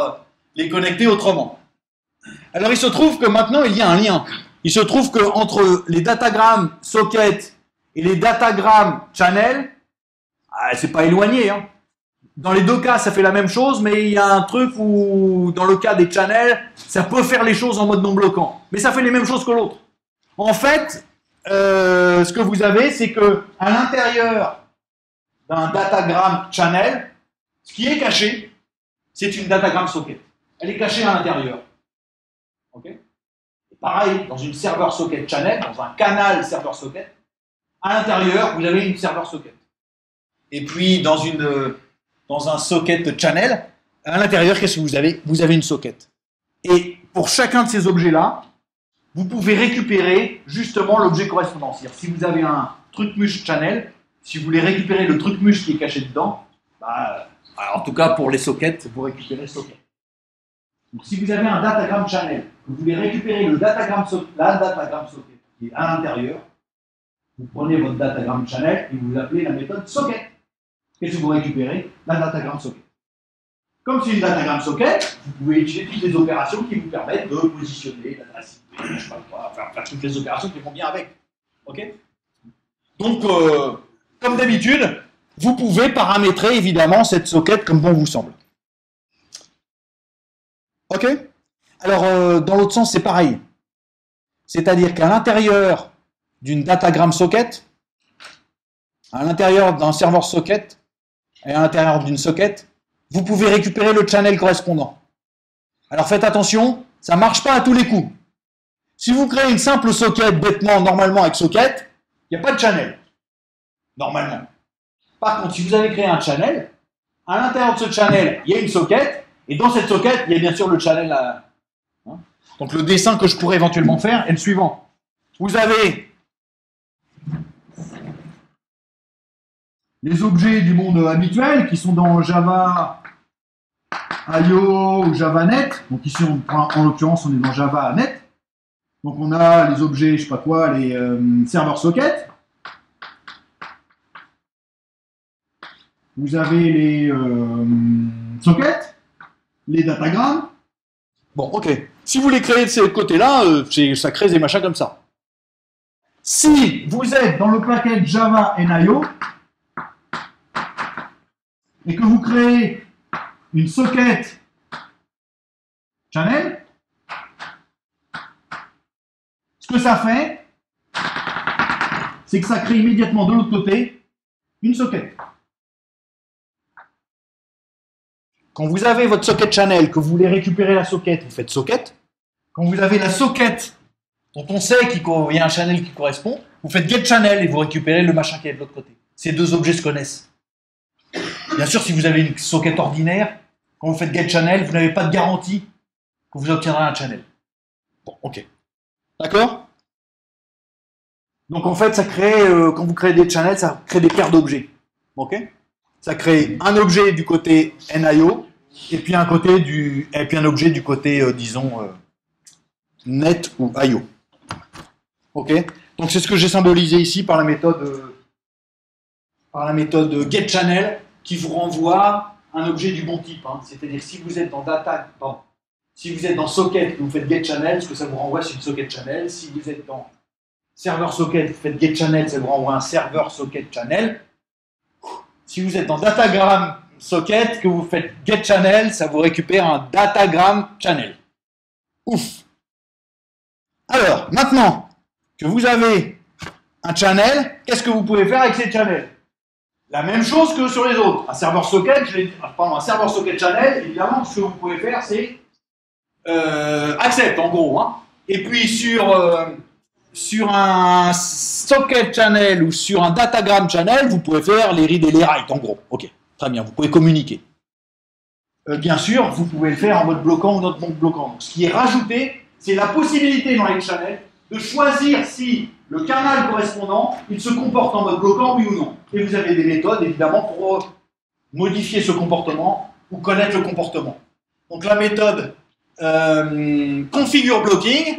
les connecter autrement. Alors il se trouve que maintenant il y a un lien. Il se trouve que entre les datagrammes socket et les datagrammes channel, c'est pas éloigné, hein. Dans les deux cas, ça fait la même chose, mais il y a un truc où, dans le cas des channels, ça peut faire les choses en mode non bloquant. Mais ça fait les mêmes choses que l'autre. En fait, ce que vous avez, c'est que à l'intérieur d'un datagramme channel, ce qui est caché, c'est une datagramme socket. Elle est cachée à l'intérieur. Okay. Et pareil, dans une serveur socket channel, dans un canal serveur socket, à l'intérieur, vous avez une serveur socket. Et puis, dans un socket channel, à l'intérieur, qu'est-ce que vous avez? Vous avez une socket. Et pour chacun de ces objets-là, vous pouvez récupérer justement l'objet correspondant. C'est-à-dire, si vous avez un trucmush channel, si vous voulez récupérer le trucmush qui est caché dedans, en tout cas pour les sockets, vous récupérez le socket. Donc, si vous avez un datagram channel, vous voulez récupérer la datagram socket qui est à l'intérieur, vous prenez votre datagram channel et vous appelez la méthode socket. Qu'est-ce que vous récupérez? La datagram socket. Comme c'est une datagram socket, vous pouvez utiliser toutes les opérations qui vous permettent de positionner l'adresse IP, je sais pas quoi, faire toutes les opérations qui vont bien avec. Ok? Donc, comme d'habitude, vous pouvez paramétrer évidemment cette socket comme bon vous semble. Ok? Alors, dans l'autre sens, c'est pareil. C'est-à-dire qu'à l'intérieur d'une datagram socket, à l'intérieur d'un serveur socket, et à l'intérieur d'une socket, vous pouvez récupérer le channel correspondant. Alors faites attention, ça ne marche pas à tous les coups. Si vous créez une simple socket bêtement, normalement avec socket, il n'y a pas de channel. Normalement. Par contre, si vous avez créé un channel, à l'intérieur de ce channel, il y a une socket, et dans cette socket, il y a bien sûr le channel. Donc le dessin que je pourrais éventuellement faire est le suivant. Vous avez les objets du monde habituel qui sont dans Java IO ou JavaNet. Donc ici, en l'occurrence, on est dans JavaNet. Donc on a les objets, je sais pas quoi, les serveurs sockets. Vous avez les sockets, les datagrammes. Bon, ok. Si vous les créez de ce côté-là, ça crée des machins comme ça. Si vous êtes dans le paquet Java NIO, et que vous créez une socket channel, ce que ça fait, c'est que ça crée immédiatement de l'autre côté une socket. Quand vous avez votre socket channel, que vous voulez récupérer la socket, vous faites socket. Quand vous avez la socket dont on sait qu'il y a un channel qui correspond, vous faites get channel et vous récupérez le machin qui est de l'autre côté. Ces deux objets se connaissent. Bien sûr, si vous avez une socket ordinaire, quand vous faites get channel, vous n'avez pas de garantie que vous obtiendrez un channel. Bon, ok. D'accord? Donc en fait, ça crée, quand vous créez des channels, ça crée des paires d'objets. Ok? Ça crée un objet du côté NIO et puis un objet du côté, disons, net ou IO. Ok? Donc c'est ce que j'ai symbolisé ici par la méthode getChannel qui vous renvoie un objet du bon type. Hein. C'est-à-dire si vous êtes dans si vous êtes dans socket et vous faites getChannel, ce que ça vous renvoie c'est une socket channel. Si vous êtes dans serveur socket, vous faites getChannel, ça vous renvoie un serveur socket channel. Si vous êtes dans datagram socket, que vous faites getChannel, ça vous récupère un datagram channel. Ouf. Alors, maintenant que vous avez un channel, qu'est-ce que vous pouvez faire avec ces channels? La même chose que sur les autres. Un serveur socket, un serveur socket channel, évidemment, ce que vous pouvez faire, c'est accept, en gros. Hein. Et puis, sur un socket channel ou sur un datagram channel, vous pouvez faire les read et les write, en gros. Ok, très bien, vous pouvez communiquer. Bien sûr, vous pouvez le faire en mode bloquant ou non bloquant. Donc, ce qui est rajouté, c'est la possibilité dans les channels de choisir si le canal correspondant, il se comporte en mode bloquant, oui ou non. Et vous avez des méthodes, évidemment, pour modifier ce comportement ou connaître le comportement. Donc la méthode configure blocking,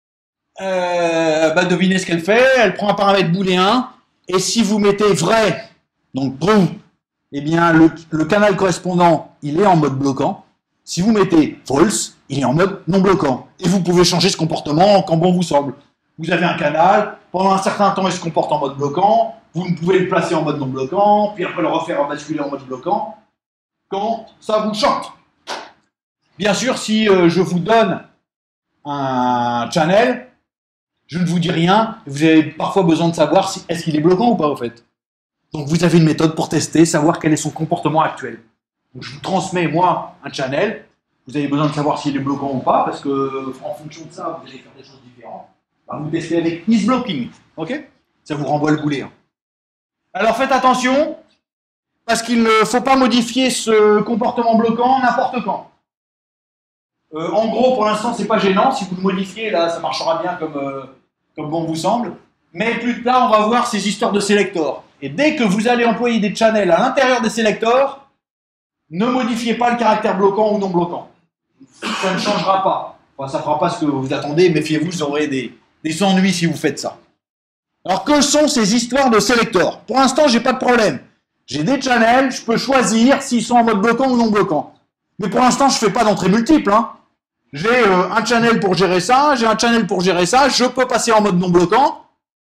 devinez ce qu'elle fait, elle prend un paramètre booléen, et si vous mettez vrai, donc true, eh bien le canal correspondant, il est en mode bloquant. Si vous mettez false, il est en mode non bloquant. Et vous pouvez changer ce comportement quand bon vous semble. Vous avez un canal, pendant un certain temps il se comporte en mode bloquant, vous pouvez le placer en mode non bloquant, puis après le refaire basculer en mode bloquant, quand ça vous chante. Bien sûr, si je vous donne un channel, je ne vous dis rien, vous avez parfois besoin de savoir si est-ce qu'il est bloquant ou pas au fait. Donc vous avez une méthode pour tester, savoir quel est son comportement actuel. Donc je vous transmets moi un channel, vous avez besoin de savoir s'il est bloquant ou pas, parce que en fonction de ça, vous allez faire des choses différentes. Vous testez avec isBlocking, ok? Ça vous renvoie le boulet. Hein. Alors faites attention, parce qu'il ne faut pas modifier ce comportement bloquant n'importe quand. En gros, pour l'instant, c'est pas gênant. Si vous le modifiez, là, ça marchera bien comme bon vous semble. Mais plus tard, on va voir ces histoires de sélecteurs. Et dès que vous allez employer des channels à l'intérieur des sélecteurs, ne modifiez pas le caractère bloquant ou non bloquant. Ça ne changera pas. Enfin, ça ne fera pas ce que vous attendez. Méfiez-vous, vous aurez des ennuis si vous faites ça. Alors, que sont ces histoires de sélecteurs? Pour l'instant, j'ai pas de problème. J'ai des channels, je peux choisir s'ils sont en mode bloquant ou non bloquant. Mais pour l'instant, je ne fais pas d'entrée multiple. Hein. J'ai un channel pour gérer ça, j'ai un channel pour gérer ça, je peux passer en mode non bloquant.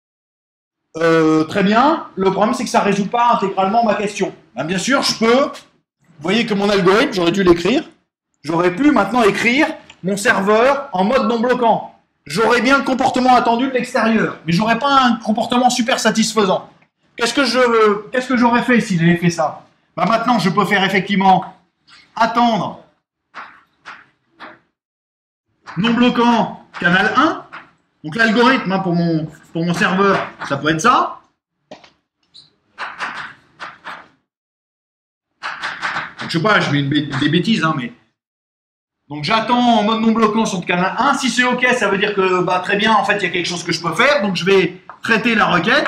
Très bien. Le problème, c'est que ça ne résout pas intégralement ma question. Ben, bien sûr, je peux. Vous voyez que mon algorithme, j'aurais dû l'écrire. J'aurais pu maintenant écrire mon serveur en mode non bloquant. J'aurais bien le comportement attendu de l'extérieur, mais j'aurais pas un comportement super satisfaisant. Qu'est-ce que j'aurais fait s'il avait fait ça? Ben maintenant, je peux faire effectivement attendre non bloquant canal 1. Donc l'algorithme hein, pour mon serveur, ça peut être ça. Donc, je sais pas, je mets des bêtises, hein, mais... Donc j'attends en mode non bloquant sur le canal 1. Si c'est OK, ça veut dire que bah, très bien, en fait, il y a quelque chose que je peux faire. Donc je vais traiter la requête.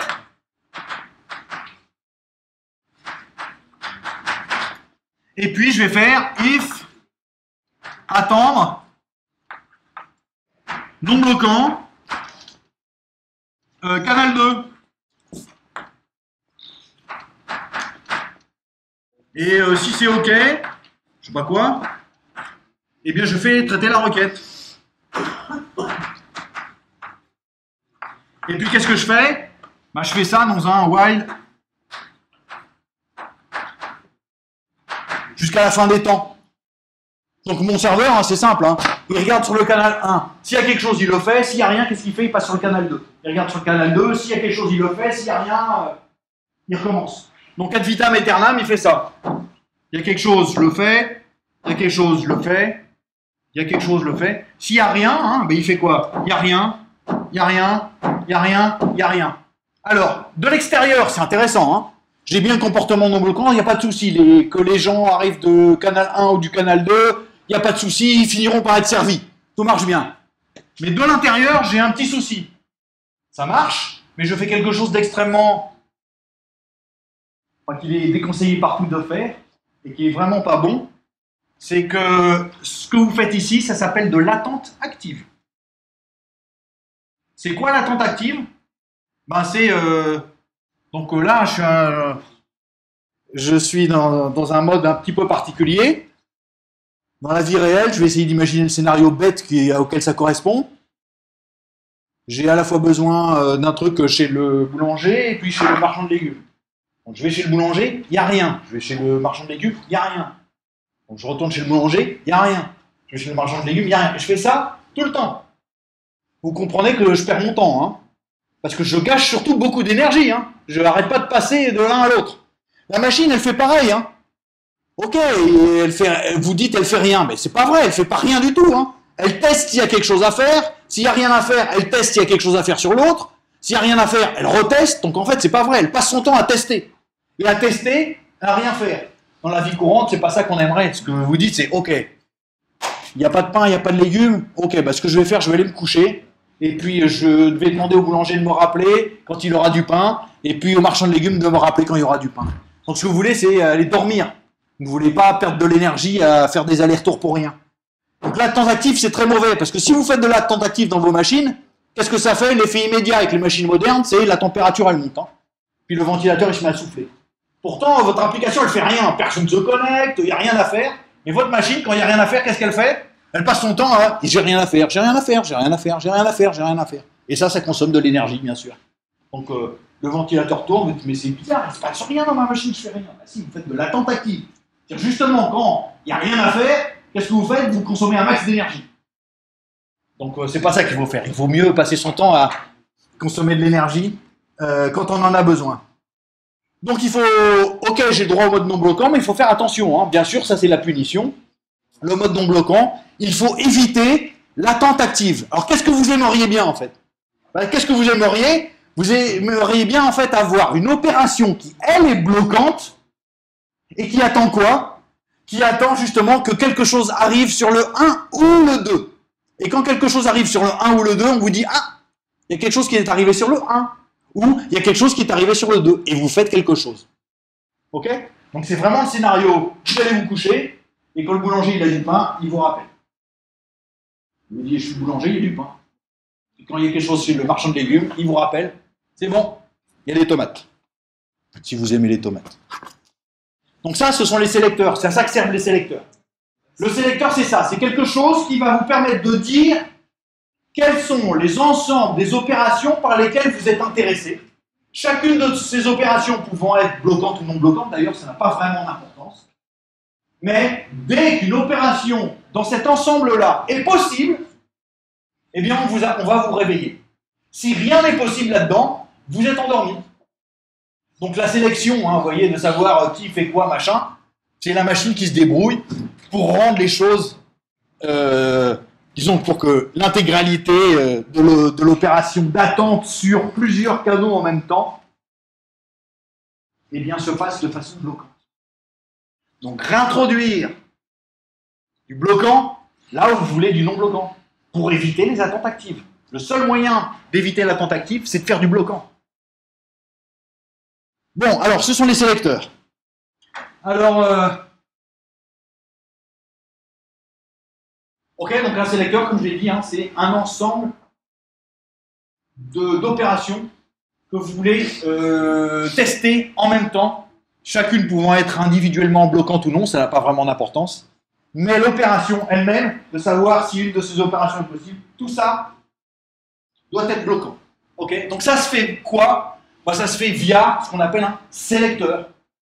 Et puis je vais faire if attendre non bloquant canal 2. Et si c'est OK, je sais pas quoi, eh bien je fais traiter la requête. Et puis qu'est-ce que je fais? Bah, je fais ça dans un while jusqu'à la fin des temps. Donc mon serveur, hein, c'est simple, hein, il regarde sur le canal 1. S'il y a quelque chose, il le fait. S'il n'y a rien, qu'est-ce qu'il fait? Il passe sur le canal 2. Il regarde sur le canal 2. S'il y a quelque chose, il le fait. S'il n'y a rien, il recommence. Donc ad vitam aeternam, il fait ça. Il y a quelque chose, je le fais. Il y a quelque chose, je le fais. Il y a quelque chose, je le fais. S'il n'y a rien, hein, ben il fait quoi? Il n'y a rien, il n'y a rien, il n'y a rien, il n'y a rien. Alors, de l'extérieur, c'est intéressant. Hein. J'ai bien le comportement non bloquant, il n'y a pas de souci. Que les gens arrivent de canal 1 ou du canal 2, il n'y a pas de souci, ils finiront par être servis. Tout marche bien. Mais de l'intérieur, j'ai un petit souci. Ça marche, mais je fais quelque chose d'extrêmement... Enfin, qu'il est déconseillé partout de faire, et qui est vraiment pas bon. C'est que ce que vous faites ici, ça s'appelle de l'attente active. C'est quoi l'attente active? Ben c'est... Donc là, je suis dans un mode un petit peu particulier. Dans la vie réelle, je vais essayer d'imaginer le scénario bête auquel ça correspond. J'ai à la fois besoin d'un truc chez le boulanger et puis chez le marchand de légumes. Donc je vais chez le boulanger, il n'y a rien. Je vais chez le marchand de légumes, il n'y a rien. Donc je retourne chez le boulanger, il n'y a rien. Je vais chez le marchand de légumes, il n'y a rien. Et je fais ça tout le temps. Vous comprenez que je perds mon temps, hein. Parce que je gâche surtout beaucoup d'énergie. Hein. Je n'arrête pas de passer de l'un à l'autre. La machine, elle fait pareil. Hein. Ok, vous dites elle fait rien, mais c'est pas vrai, elle fait pas rien du tout. Hein. Elle teste s'il y a quelque chose à faire. S'il n'y a rien à faire, elle teste s'il y a quelque chose à faire sur l'autre. S'il n'y a rien à faire, elle reteste. Donc en fait, c'est pas vrai. Elle passe son temps à tester. Et à tester, à rien faire. Dans la vie courante, c'est pas ça qu'on aimerait. Ce que vous dites, c'est ok. Il n'y a pas de pain, il n'y a pas de légumes. Ok, bah, ce que je vais faire, je vais aller me coucher. Et puis, je vais demander au boulanger de me rappeler quand il aura du pain. Et puis, au marchand de légumes de me rappeler quand il y aura du pain. Donc, ce que vous voulez, c'est aller dormir. Vous ne voulez pas perdre de l'énergie à faire des allers-retours pour rien. Donc, l'attente active, c'est très mauvais. Parce que si vous faites de l'attente active dans vos machines, qu'est-ce que ça fait? L'effet immédiat avec les machines modernes, c'est la température, elle monte. Hein. Puis, le ventilateur, il se met à souffler. Pourtant, votre application, elle fait rien. Personne ne se connecte, il n'y a rien à faire. Et votre machine, quand il n'y a rien à faire, qu'est-ce qu'elle fait? Elle passe son temps à « j'ai rien à faire, j'ai rien à faire, j'ai rien à faire, j'ai rien à faire, j'ai rien à faire ». Et ça consomme de l'énergie, bien sûr. Donc le ventilateur tourne, vous dites « mais c'est bizarre, il ne se passe rien dans ma machine, je fais rien ». Bah, si, vous faites de l'attente active. C'est-à-dire justement, quand il n'y a rien à faire, qu'est-ce que vous faites? Vous consommez un max d'énergie. Donc c'est pas ça qu'il faut faire. Il vaut mieux passer son temps à consommer de l'énergie quand on en a besoin. Donc il faut, ok, j'ai le droit au mode non bloquant, mais il faut faire attention, hein. Bien sûr, ça c'est la punition. Le mode non bloquant, il faut éviter l'attente active. Alors qu'est-ce que vous aimeriez bien en fait? Qu'est-ce que vous aimeriez? Vous aimeriez bien en fait avoir une opération qui, elle, est bloquante et qui attend quoi? Qui attend justement que quelque chose arrive sur le 1 ou le 2. Et quand quelque chose arrive sur le 1 ou le 2, on vous dit « Ah, il y a quelque chose qui est arrivé sur le 1. » Ou « Il y a quelque chose qui est arrivé sur le 2. » Et vous faites quelque chose. Ok? Donc c'est vraiment le scénario. Vous allez vous coucher, et quand le boulanger il a du pain, il vous rappelle. Il vous dit « Je suis boulanger, il y a du pain. » Et quand il y a quelque chose chez le marchand de légumes, il vous rappelle « C'est bon, il y a des tomates. » Si vous aimez les tomates. Donc ça, ce sont les sélecteurs. C'est à ça que servent les sélecteurs. Le sélecteur, c'est ça. C'est quelque chose qui va vous permettre de dire quels sont les ensembles des opérations par lesquelles vous êtes intéressé. Chacune de ces opérations pouvant être bloquantes ou non bloquantes, d'ailleurs, ça n'a pas vraiment d'importance. Mais dès qu'une opération dans cet ensemble-là est possible, eh bien, on va vous réveiller. Si rien n'est possible là-dedans, vous êtes endormi. Donc la sélection, hein, vous voyez, de savoir qui fait quoi, machin, c'est la machine qui se débrouille pour rendre les choses, disons, pour que l'intégralité de l'opération d'attente sur plusieurs canaux en même temps, eh bien, se passe de façon bloquante. Donc réintroduire du bloquant là où vous voulez du non bloquant, pour éviter les attentes actives. Le seul moyen d'éviter l'attente active, c'est de faire du bloquant. Bon, alors, ce sont les sélecteurs. Alors, ok, donc un sélecteur, comme je l'ai dit, hein, c'est un ensemble d'opérations que vous voulez tester en même temps, chacune pouvant être individuellement bloquante ou non, ça n'a pas vraiment d'importance. Mais l'opération elle-même, de savoir si une de ces opérations est possible, tout ça doit être bloquant. Ok, donc ça se fait quoi? Bah, ça se fait via ce qu'on appelle un sélecteur.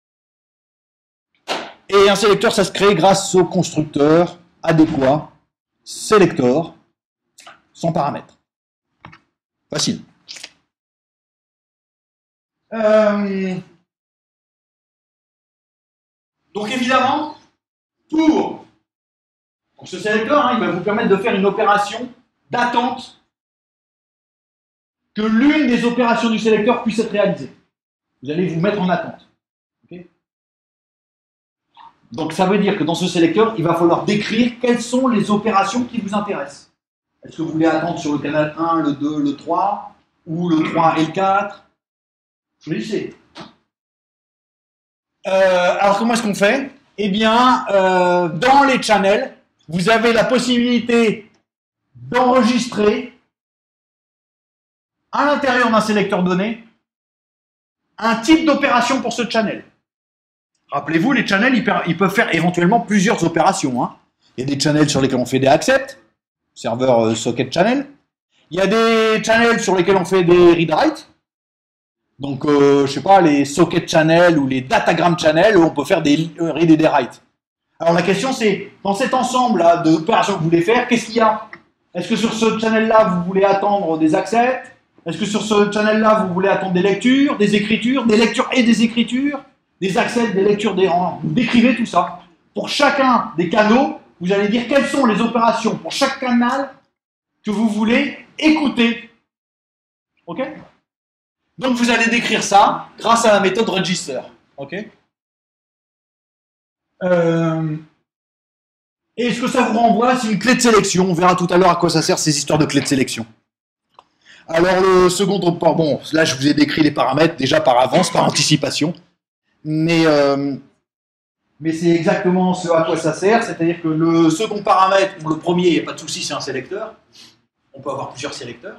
Et un sélecteur, ça se crée grâce au constructeur adéquat, selector, sans paramètres. Facile. Donc évidemment, pour ce sélecteur, hein, il va vous permettre de faire une opération d'attente que l'une des opérations du sélecteur puisse être réalisée. Vous allez vous mettre en attente. Okay? Donc ça veut dire que dans ce sélecteur, il va falloir décrire quelles sont les opérations qui vous intéressent. Est-ce que vous voulez attendre sur le canal 1, le 2, le 3, ou le 3 et le 4? Choisissez. Alors comment est-ce qu'on fait? Eh bien, dans les channels, vous avez la possibilité d'enregistrer à l'intérieur d'un sélecteur donné un type d'opération pour ce channel. Rappelez-vous, les channels, ils peuvent faire éventuellement plusieurs opérations. Hein. Il y a des channels sur lesquels on fait des accept, serveur socket channel. Il y a des channels sur lesquels on fait des read-write. Donc, je sais pas, les socket channels ou les datagram channels, on peut faire des read et des write. Alors la question c'est, dans cet ensemble d'opérations que vous voulez faire, qu'est-ce qu'il y a? Est-ce que sur ce channel-là, vous voulez attendre des accepts? Est-ce que sur ce channel-là, vous voulez attendre des lectures, des écritures, des lectures et des écritures, des accepts, des lectures, des rangs? Vous décrivez tout ça. Pour chacun des canaux, vous allez dire quelles sont les opérations pour chaque canal que vous voulez écouter. Ok? Donc vous allez décrire ça grâce à la méthode register. Ok? Et ce que ça vous renvoie, c'est une clé de sélection. On verra tout à l'heure à quoi ça sert ces histoires de clés de sélection. Alors le second, bon, là je vous ai décrit les paramètres déjà par avance, par anticipation, mais c'est exactement ce à quoi ça sert, c'est-à-dire que le second paramètre, bon, le premier, il n'y a pas de souci, c'est un sélecteur, on peut avoir plusieurs sélecteurs,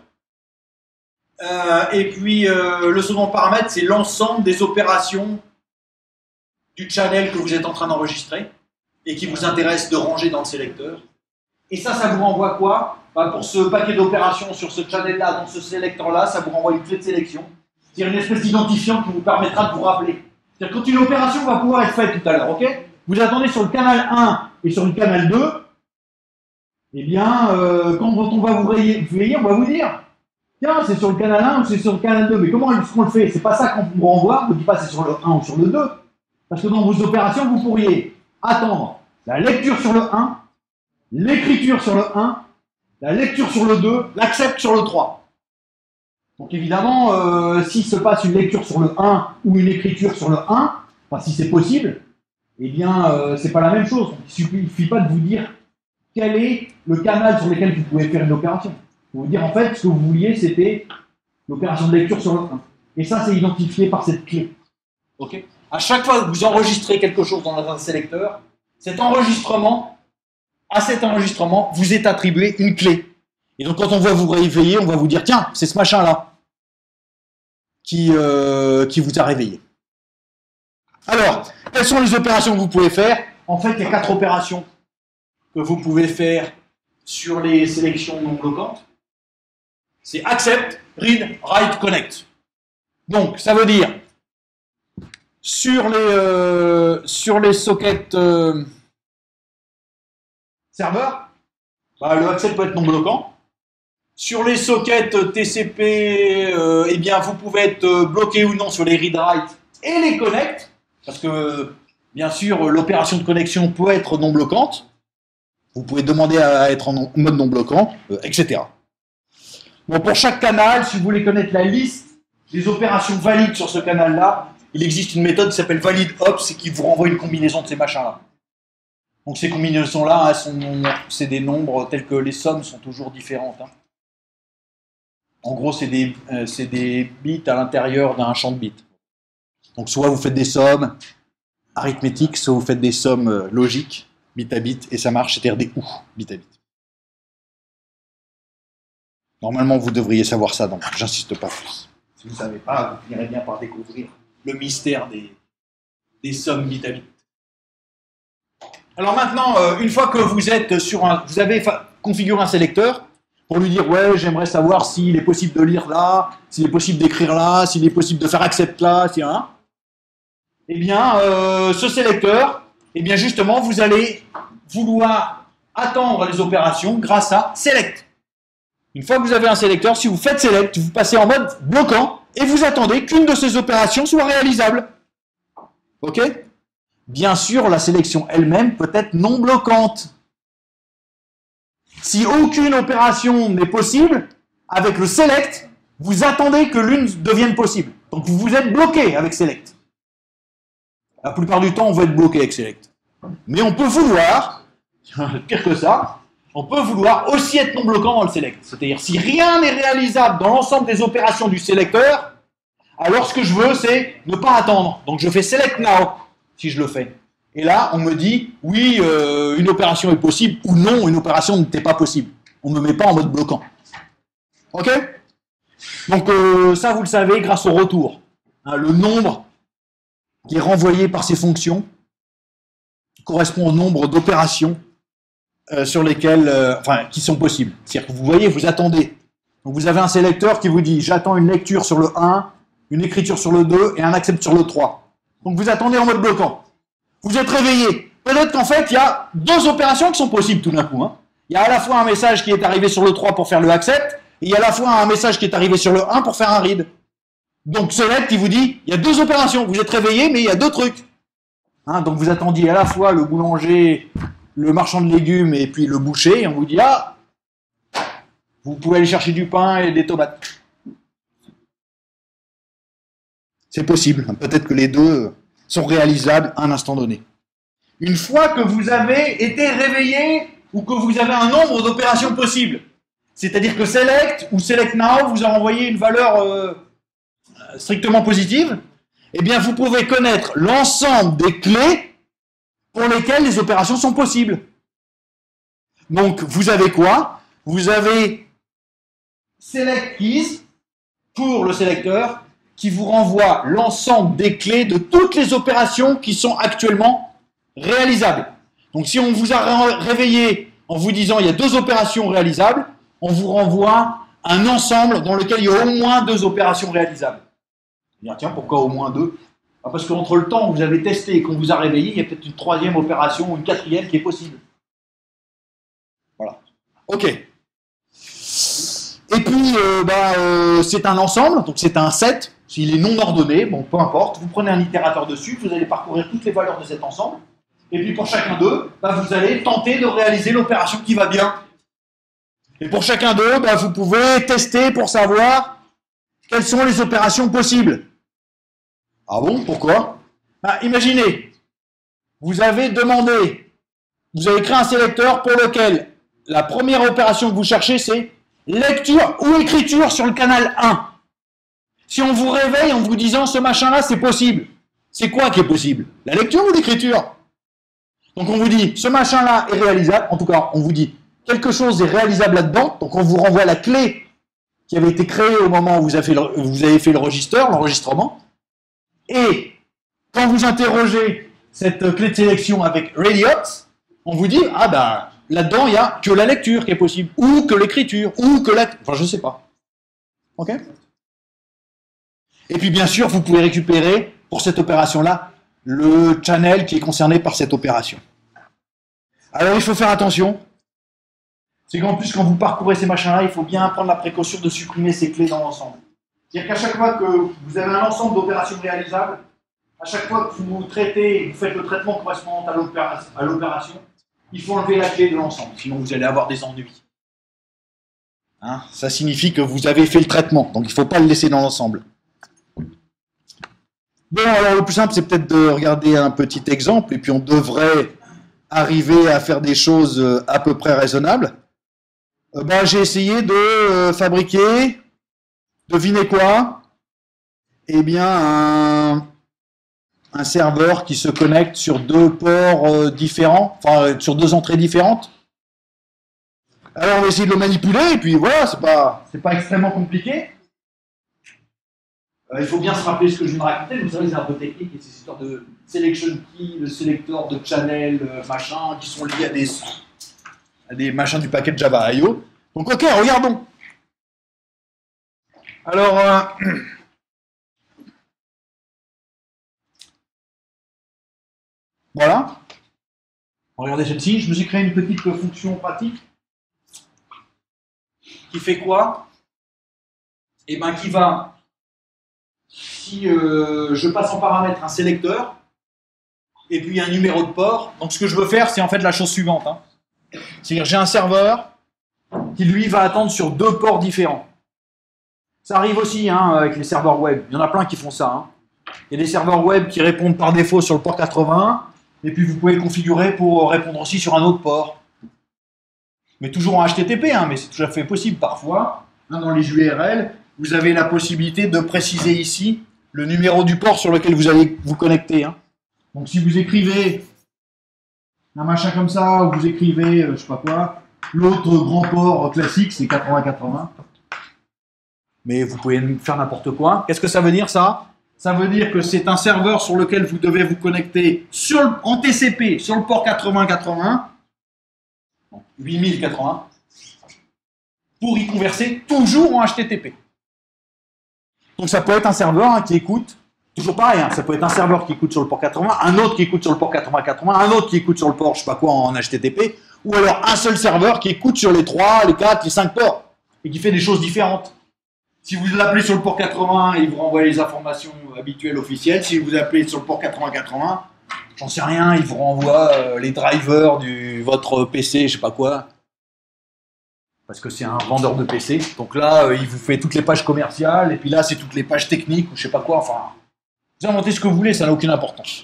et puis le second paramètre, c'est l'ensemble des opérations du channel que vous êtes en train d'enregistrer, et qui vous intéresse de ranger dans le sélecteur. Et ça vous renvoie quoi? Bah, pour ce paquet d'opérations sur ce channel-là, dans ce sélecteur-là, ça vous renvoie une clé de sélection. C'est-à-dire une espèce d'identifiant qui vous permettra de vous rappeler. C'est-à-dire quand une opération va pouvoir être faite tout à l'heure, ok? Vous attendez sur le canal 1 et sur le canal 2, eh bien, quand on va vous réveiller, on va vous dire, tiens, c'est sur le canal 1 ou c'est sur le canal 2. Mais comment est-ce qu'on le fait? C'est pas ça qu'on vous renvoie, on ne dit pas c'est sur le 1 ou sur le 2. Parce que dans vos opérations, vous pourriez attendre la lecture sur le 1, l'écriture sur le 1, la lecture sur le 2, l'accept sur le 3. Donc évidemment, s'il se passe une lecture sur le 1 ou une écriture sur le 1, enfin si c'est possible, eh bien c'est pas la même chose. Il ne suffit pas de vous dire quel est le canal sur lequel vous pouvez faire une opération. Il faut vous dire en fait ce que vous vouliez, c'était l'opération de lecture sur le 1. Et ça, c'est identifié par cette clé. Ok. À chaque fois que vous enregistrez quelque chose dans un sélecteur, à cet enregistrement, vous est attribué une clé. Et donc, quand on va vous réveiller, on va vous dire, tiens, c'est ce machin-là qui vous a réveillé. Alors, quelles sont les opérations que vous pouvez faire? En fait, il y a 4 opérations que vous pouvez faire sur les sélections non bloquantes. C'est accept, read, write, connect. Donc, ça veut dire, sur les sockets serveurs, bah, le accept peut être non bloquant. Sur les sockets TCP, eh bien, vous pouvez être bloqué ou non sur les read-write et les connect, parce que, bien sûr, l'opération de connexion peut être non bloquante. Vous pouvez demander à être en mode non bloquant, etc. Bon, pour chaque canal, si vous voulez connaître la liste des opérations valides sur ce canal-là, il existe une méthode qui s'appelle valid-ops et qui vous renvoie une combinaison de ces machins-là. Donc ces combinaisons-là, c'est des nombres tels que les sommes sont toujours différentes. Hein. En gros, c'est des bits à l'intérieur d'un champ de bits. Donc soit vous faites des sommes arithmétiques, soit vous faites des sommes logiques, bit à bit, et ça marche, c'est-à-dire des ou, bit à bit. Normalement, vous devriez savoir ça, donc j'insiste pas plus. Si vous ne savez pas, vous finirez bien par découvrir le mystère des sommes bit à bit. Alors maintenant, une fois que vous êtes vous avez configuré un sélecteur, pour lui dire, ouais, j'aimerais savoir s'il est possible de lire là, s'il est possible d'écrire là, s'il est possible de faire accept là, s'il y en a. Eh bien, ce sélecteur, eh bien justement, vous allez vouloir attendre les opérations grâce à select. Une fois que vous avez un sélecteur, si vous faites select, vous passez en mode bloquant et vous attendez qu'une de ces opérations soit réalisable. Ok? Bien sûr, la sélection elle-même peut être non bloquante. Si aucune opération n'est possible, avec le select, vous attendez que l'une devienne possible. Donc vous êtes bloqué avec select. La plupart du temps, on va être bloqué avec select. Mais on peut vouloir, pire que ça, on peut vouloir aussi être non bloquant dans le select. C'est-à-dire, si rien n'est réalisable dans l'ensemble des opérations du sélecteur, alors ce que je veux, c'est ne pas attendre. Donc je fais select now, si je le fais. Et là, on me dit, oui, une opération est possible, ou non, une opération n'était pas possible. On ne me met pas en mode bloquant. Ok? Donc ça, vous le savez, grâce au retour. Hein, le nombre qui est renvoyé par ces fonctions correspond au nombre d'opérations sur lesquelles, qui sont possibles. C'est-à-dire que vous voyez, vous attendez. Donc vous avez un sélecteur qui vous dit, j'attends une lecture sur le 1, une écriture sur le 2 et un accept sur le 3. Donc vous attendez en mode bloquant. Vous êtes réveillé. Peut-être qu'en fait, il y a 2 opérations qui sont possibles tout d'un coup. Hein. Il y a à la fois un message qui est arrivé sur le 3 pour faire le accept, et il y a à la fois un message qui est arrivé sur le 1 pour faire un read. Donc select qui vous dit, il y a 2 opérations. Vous êtes réveillé, mais il y a 2 trucs. Hein, donc vous attendiez à la fois le boulanger, le marchand de légumes et puis le boucher, et on vous dit, ah, vous pouvez aller chercher du pain et des tomates. C'est possible. Peut-être que les 2 sont réalisables à un instant donné. Une fois que vous avez été réveillé ou que vous avez un nombre d'opérations possibles, c'est-à-dire que select ou select now vous a envoyé une valeur strictement positive, eh bien vous pouvez connaître l'ensemble des clés pour lesquelles les opérations sont possibles. Donc vous avez quoi? Vous avez select keys pour le sélecteur qui vous renvoie l'ensemble des clés de toutes les opérations qui sont actuellement réalisables. Donc si on vous a réveillé en vous disant il y a 2 opérations réalisables, on vous renvoie un ensemble dans lequel il y a au moins 2 opérations réalisables. Tiens, pourquoi au moins 2? Parce qu'entre le temps où vous avez testé et qu'on vous a réveillé, il y a peut-être une 3e opération ou une 4e qui est possible. Voilà. Ok. Et puis, c'est un ensemble, donc c'est un set. S'il est non ordonné, bon, peu importe. Vous prenez un itérateur dessus, vous allez parcourir toutes les valeurs de cet ensemble. Et puis pour chacun d'eux, vous allez tenter de réaliser l'opération qui va bien. Et pour chacun d'eux, vous pouvez tester pour savoir quelles sont les opérations possibles. Ah bon, pourquoi? Imaginez, vous avez créé un sélecteur pour lequel la première opération que vous cherchez, c'est lecture ou écriture sur le canal 1. Si on vous réveille en vous disant ce machin-là, c'est possible. C'est quoi qui est possible? La lecture ou l'écriture? Donc on vous dit, ce machin-là est réalisable. En tout cas, on vous dit, quelque chose est réalisable là-dedans. Donc on vous renvoie la clé qui avait été créée au moment où vous avez fait l'enregistrement. Et quand vous interrogez cette clé de sélection avec Radiox, on vous dit, là-dedans, il n'y a que la lecture qui est possible, ou que l'écriture, ou que la... Enfin, je ne sais pas. Ok? Et puis, bien sûr, vous pouvez récupérer, pour cette opération-là, le channel qui est concerné par cette opération. Alors, il faut faire attention. C'est qu'en plus, quand vous parcourez ces machins-là, il faut bien prendre la précaution de supprimer ces clés dans l'ensemble. C'est-à-dire qu'à chaque fois que vous avez un ensemble d'opérations réalisables, à chaque fois que vous traitez, vous faites le traitement correspondant à l'opération, il faut enlever la clé de l'ensemble, sinon vous allez avoir des ennuis. Ça signifie que vous avez fait le traitement, donc il ne faut pas le laisser dans l'ensemble. Bon, alors le plus simple, c'est peut-être de regarder un petit exemple, et puis on devrait arriver à faire des choses à peu près raisonnables. J'ai essayé de fabriquer, devinez quoi? Eh bien, un serveur qui se connecte sur 2 ports différents, enfin sur 2 entrées différentes. Alors on va essayer de le manipuler, et puis voilà, c'est pas extrêmement compliqué. Il faut bien se rappeler ce que je viens de raconter. Vous savez, c'est un peu technique, et ces histoires de selection key, le sélecteur de channel, machin, qui sont liés à des machins du paquet Java I/O. Donc ok, regardons. Alors, voilà. Regardez celle-ci. Je me suis créé une petite fonction pratique qui fait quoi? Eh bien, qui va, si je passe en paramètre un sélecteur et puis un numéro de port. Donc, ce que je veux faire, c'est en fait la chose suivante. C'est-à-dire, j'ai un serveur qui, lui, va attendre sur 2 ports différents. Ça arrive aussi avec les serveurs web. Il y en a plein qui font ça. Il y a des serveurs web qui répondent par défaut sur le port 80, et puis vous pouvez le configurer pour répondre aussi sur un autre port. Mais toujours en HTTP, mais c'est tout à fait possible parfois. Dans les URL, vous avez la possibilité de préciser ici le numéro du port sur lequel vous allez vous connecter. Donc si vous écrivez un machin comme ça, ou vous écrivez, je sais pas quoi, l'autre grand port classique, c'est 80-80. Mais vous pouvez faire n'importe quoi. Qu'est-ce que ça veut dire, ça? Ça veut dire que c'est un serveur sur lequel vous devez vous connecter en TCP sur le port 80-80, 8080, pour y converser toujours en HTTP. Donc ça peut être un serveur qui écoute, toujours pareil, ça peut être un serveur qui écoute sur le port 80, un autre qui écoute sur le port 80-80, un autre qui écoute sur le port je sais pas quoi en HTTP, ou alors un seul serveur qui écoute sur les 3, les 4, les 5 ports, et qui fait des choses différentes. Si vous l'appelez sur le port 80, il vous renvoie les informations habituelles officielles. Si vous appelez sur le port 80-80, j'en sais rien, il vous renvoie les drivers de votre PC, je sais pas quoi. Parce que c'est un vendeur de PC. Donc là, il vous fait toutes les pages commerciales, et puis là, c'est toutes les pages techniques, ou je sais pas quoi. Enfin, vous inventez ce que vous voulez, ça n'a aucune importance.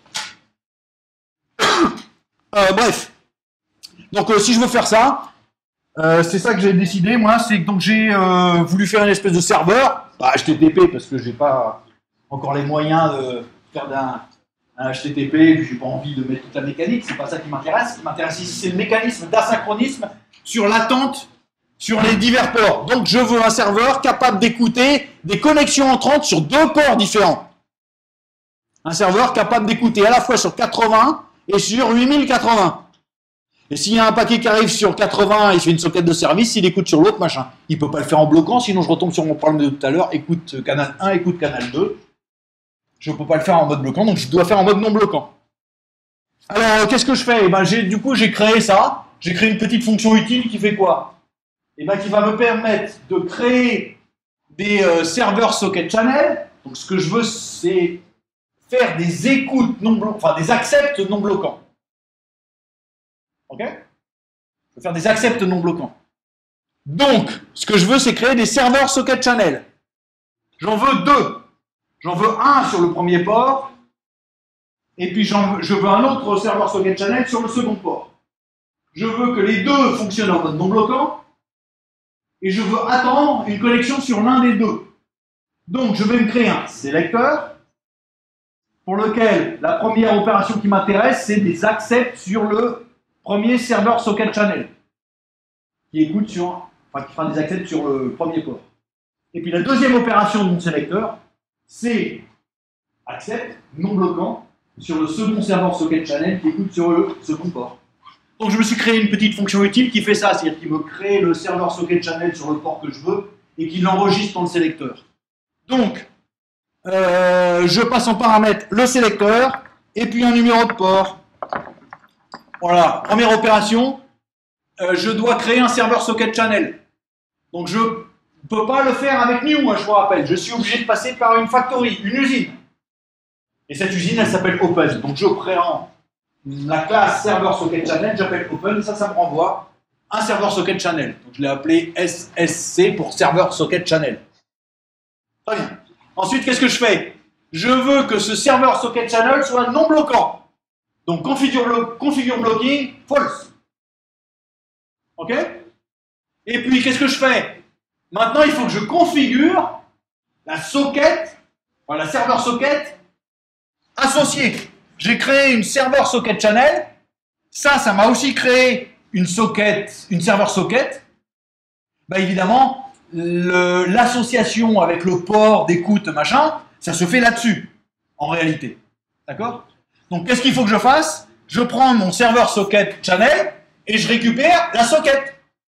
Bref. Donc si je veux faire ça, c'est ça que j'ai décidé, moi, c'est que donc j'ai voulu faire une espèce de serveur, HTTP, parce que j'ai pas encore les moyens de faire un HTTP, et puis j'ai pas envie de mettre toute la mécanique, c'est pas ça qui m'intéresse. Ce qui m'intéresse ici, c'est le mécanisme d'asynchronisme sur l'attente sur les divers ports. Donc je veux un serveur capable d'écouter des connexions entrantes sur 2 ports différents. Un serveur capable d'écouter à la fois sur 80 et sur 8080. Et s'il y a un paquet qui arrive sur 80, il fait une socket de service, il écoute sur l'autre, machin. Il ne peut pas le faire en bloquant, sinon je retombe sur mon problème de tout à l'heure, écoute canal 1, écoute canal 2. Je ne peux pas le faire en mode bloquant, donc je dois faire en mode non bloquant. Alors, qu'est-ce que je fais? Du coup, j'ai créé ça. J'ai créé une petite fonction utile qui fait quoi? Qui va me permettre de créer des serveurs socket channel. Donc, ce que je veux, c'est faire des écoutes non bloquants, enfin des accepts non bloquants. Ok? Je veux faire des accepts non bloquants. Donc, ce que je veux, c'est créer des serveurs socket channel. J'en veux deux. J'en veux un sur le premier port, et puis je veux un autre serveur socket channel sur le second port. Je veux que les deux fonctionnent en mode non bloquant, et je veux attendre une connexion sur l'un des deux. Donc, je vais me créer un sélecteur, pour lequel la première opération qui m'intéresse, c'est des accepts sur le premier serveur socket channel, qui fera des accepts sur le premier port. Et puis la deuxième opération de mon sélecteur, c'est accept non bloquant sur le second serveur socket channel qui écoute sur le second port. Donc je me suis créé une petite fonction utile qui fait ça, c'est-à-dire qu'il me crée le serveur socket channel sur le port que je veux et qu'il l'enregistre dans le sélecteur. Donc, je passe en paramètre le sélecteur et puis un numéro de port. Voilà, première opération, je dois créer un serveur socket channel. Donc je ne peux pas le faire avec new, je vous rappelle. Je suis obligé de passer par une factory, une usine. Et cette usine, elle s'appelle Open. Donc je prends la classe serveur socket channel, j'appelle Open, et ça me renvoie un serveur socket channel. Donc je l'ai appelé SSC pour serveur socket channel. Très bien. Ensuite, qu'est-ce que je fais? Je veux que ce serveur socket channel soit non bloquant. Donc configure blocking, false. Ok? Et puis, qu'est-ce que je fais? Maintenant, il faut que je configure la socket, enfin, la serveur socket associée. J'ai créé une serveur socket channel. Ça m'a aussi créé une socket, une serveur socket. Évidemment, l'association avec le port d'écoute, machin, ça se fait là-dessus, en réalité. D'accord? Donc, qu'est-ce qu'il faut que je fasse? Je prends mon serveur socket channel et je récupère la socket.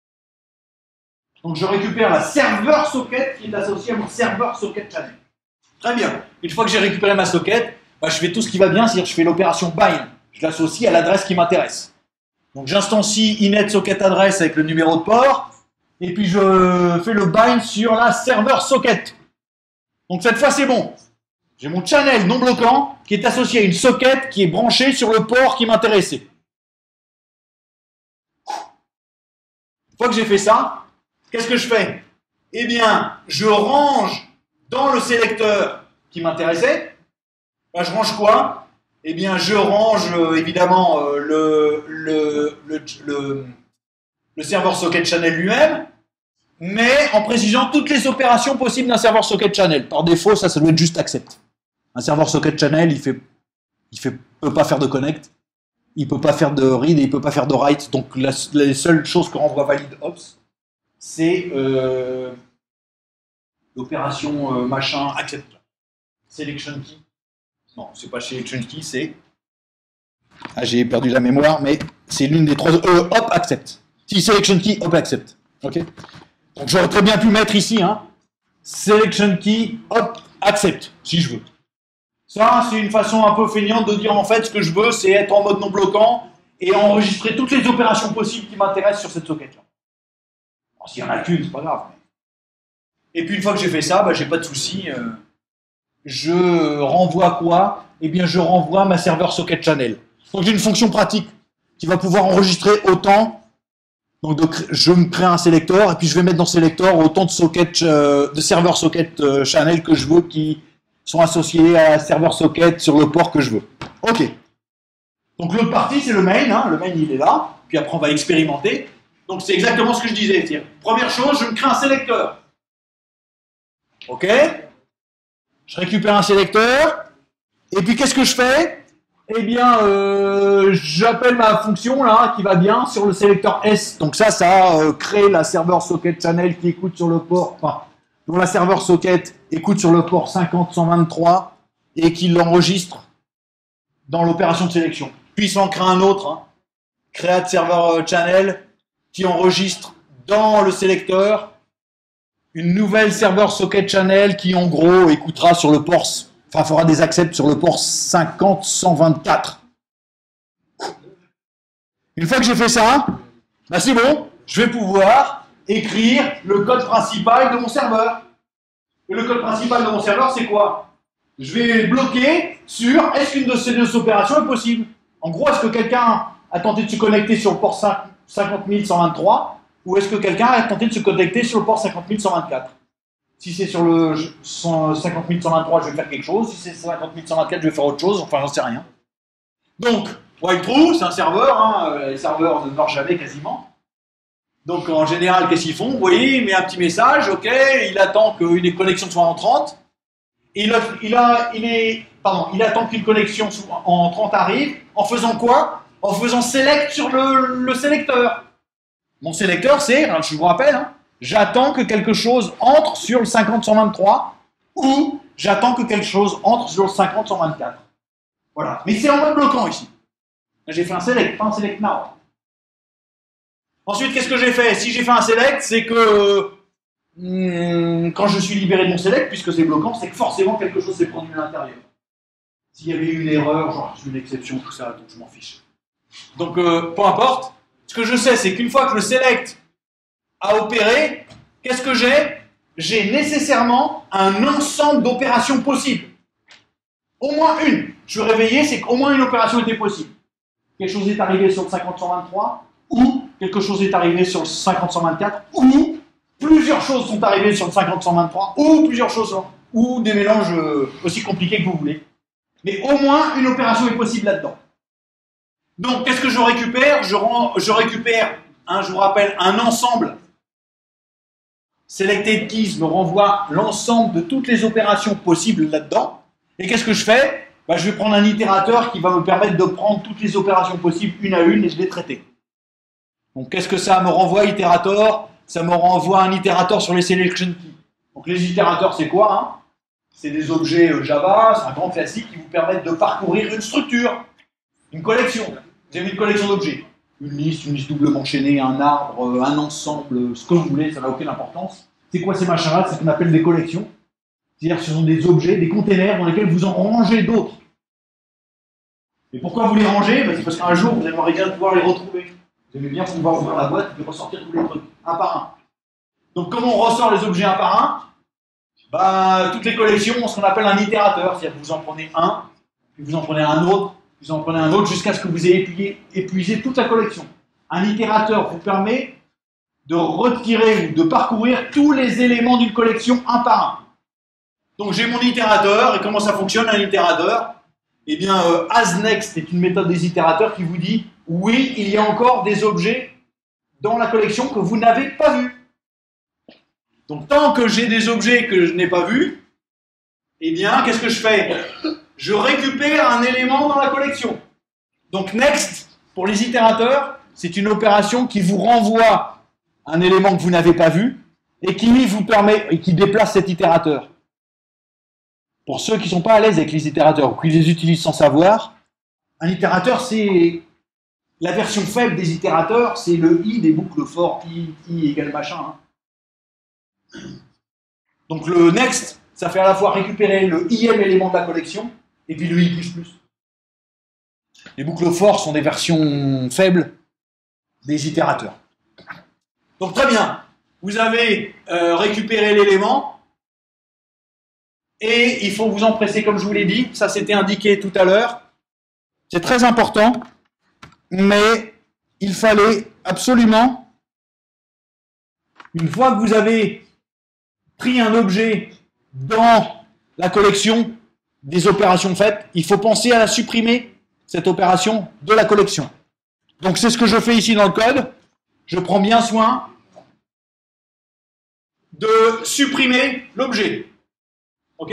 Donc, je récupère la serveur socket qui est associée à mon serveur socket channel. Très bien. Une fois que j'ai récupéré ma socket, je fais tout ce qui va bien, c'est-à-dire je fais l'opération bind. Je l'associe à l'adresse qui m'intéresse. Donc, j'instancie init socket address avec le numéro de port et puis je fais le bind sur la serveur socket. Donc, cette fois, c'est bon. J'ai mon channel non bloquant qui est associé à une socket qui est branchée sur le port qui m'intéressait. Une fois que j'ai fait ça, qu'est-ce que je fais? Eh bien, je range dans le sélecteur qui m'intéressait. Je range quoi? Eh bien, je range évidemment le serveur socket channel lui-même, mais en précisant toutes les opérations possibles d'un serveur socket channel. Par défaut, ça doit être juste accept. Un serveur socket channel, il peut pas faire de connect, il peut pas faire de read et il peut pas faire de write. Donc les seules choses que renvoie valid ops, c'est l'opération machin accept. Selection key. Non, c'est pas selection key, c'est. Ah, j'ai perdu la mémoire, mais c'est l'une des trois. Hop accept. Si selection key, hop accept. Ok. Donc j'aurais très bien pu mettre ici, selection key, hop accept, si je veux. Ça, c'est une façon un peu feignante de dire en fait ce que je veux, c'est être en mode non bloquant et enregistrer toutes les opérations possibles qui m'intéressent sur cette socket-là. S'il y en a qu'une, c'est pas grave. Et puis une fois que j'ai fait ça, j'ai pas de souci. Je renvoie quoi? Eh bien, je renvoie ma serveur socket channel. Donc j'ai une fonction pratique qui va pouvoir enregistrer autant. Donc je me crée un sélecteur et puis je vais mettre dans ce sélecteur autant de serveurs socket channel que je veux qui sont associés à la serveur socket sur le port que je veux. Ok. Donc l'autre partie, c'est le main. Le main, il est là. Puis après, on va expérimenter. Donc c'est exactement ce que je disais. Première chose, je me crée un sélecteur. Ok. Je récupère un sélecteur. Et puis qu'est-ce que je fais? Eh bien, j'appelle ma fonction là qui va bien sur le sélecteur S. Donc ça crée la serveur socket channel qui écoute sur le port, dont la serveur socket écoute sur le port 50-123 et qui l'enregistre dans l'opération de sélection. puisse en créer un autre, hein. Create server channel, qui enregistre dans le sélecteur une nouvelle serveur socket channel qui en gros écoutera sur le port, enfin fera des accepts sur le port 50-124. Une fois que j'ai fait ça, bah c'est bon, je vais pouvoir écrire le code principal de mon serveur. Et le code principal de mon serveur, c'est quoi? Je vais bloquer sur est-ce qu'une de ces deux opérations est possible. En gros, est-ce que quelqu'un a tenté de se connecter sur le port 50123 ou est-ce que quelqu'un a tenté de se connecter sur le port 50124? Si c'est sur le 50123, je vais faire quelque chose. Si c'est 50124, je vais faire autre chose. Enfin, j'en sais rien. Donc, while true, c'est un serveur. Hein, les serveurs ne meurent jamais quasiment. Donc, en général, qu'est-ce qu'ils font? Vous voyez, il met un petit message. OK, il attend qu'une connexion soit en 30. Il attend qu'une connexion en 30 arrive. En faisant quoi? En faisant select sur le sélecteur. Mon sélecteur, c'est, je vous rappelle, hein, j'attends que quelque chose entre sur le 50-123 ou j'attends que quelque chose entre sur le 50-124. Voilà. Mais c'est en mode bloquant ici. J'ai fait un select, pas un select now. Ensuite, qu'est-ce que j'ai fait? Si j'ai fait un select, c'est que quand je suis libéré de mon select, puisque c'est bloquant, c'est que forcément quelque chose s'est produit à l'intérieur. S'il y avait une erreur, genre une exception, tout ça, donc je m'en fiche. Donc, peu importe. Ce que je sais, c'est qu'une fois que le select a opéré, qu'est-ce que j'ai? J'ai nécessairement un ensemble d'opérations possibles. Au moins une. Je suis réveillé, c'est qu'au moins une opération était possible. Quelque chose est arrivé sur le 50-123, ou quelque chose est arrivé sur le 50-124, ou plusieurs choses sont arrivées sur le 50-123, ou plusieurs choses, ou des mélanges aussi compliqués que vous voulez. Mais au moins une opération est possible là-dedans. Donc, qu'est-ce que je récupère? Je récupère, je vous rappelle, un ensemble. Selected keys me renvoie l'ensemble de toutes les opérations possibles là-dedans. Et qu'est-ce que je fais? Je vais prendre un itérateur qui va me permettre de prendre toutes les opérations possibles une à une et je les traiter. Donc, qu'est-ce que ça me renvoie, itérateur? Ça me renvoie un itérateur sur les selection keys. Donc, les itérateurs, c'est quoi? C'est des objets Java, c'est un grand classique qui vous permettent de parcourir une structure, une collection. Vous avez une collection d'objets. Une liste doublement enchaînée, un arbre, un ensemble, ce que vous voulez, ça n'a aucune importance. C'est quoi ces machins-là? C'est ce qu'on appelle des collections. C'est-à-dire que ce sont des objets, des containers dans lesquels vous en rangez d'autres. Et pourquoi vous les rangez? C'est parce qu'un jour, vous aimeriez bien pouvoir les retrouver. Vous aimez bien pouvoir ouvrir la boîte et ressortir tous les trucs, un par un. Donc comment on ressort les objets un par un? Toutes les collections ont ce qu'on appelle un itérateur. C'est-à-dire que vous en prenez un, puis vous en prenez un autre, vous en prenez un autre jusqu'à ce que vous ayez épuisé toute la collection. Un itérateur vous permet de retirer ou de parcourir tous les éléments d'une collection un par un. Donc j'ai mon itérateur, et comment ça fonctionne un itérateur? Eh bien, asNext est une méthode des itérateurs qui vous dit oui, il y a encore des objets dans la collection que vous n'avez pas vus. Donc tant que j'ai des objets que je n'ai pas vus, eh bien, qu'est-ce que je fais? Je récupère un élément dans la collection. Donc next, pour les itérateurs, c'est une opération qui vous renvoie un élément que vous n'avez pas vu et qui vous permet et qui déplace cet itérateur. Pour ceux qui ne sont pas à l'aise avec les itérateurs ou qui les utilisent sans savoir, un itérateur, c'est la version faible des itérateurs, c'est le i des boucles for, i égale machin. Donc le next, ça fait à la fois récupérer le ième élément de la collection et puis le i++. Les boucles for sont des versions faibles des itérateurs. Donc très bien, vous avez récupéré l'élément et il faut vous empresser comme je vous l'ai dit, ça c'était indiqué tout à l'heure. C'est très important, mais il fallait absolument, une fois que vous avez pris un objet dans la collection des opérations faites, il faut penser à la supprimer, cette opération, de la collection. Donc c'est ce que je fais ici dans le code. Je prends bien soin de supprimer l'objet. OK?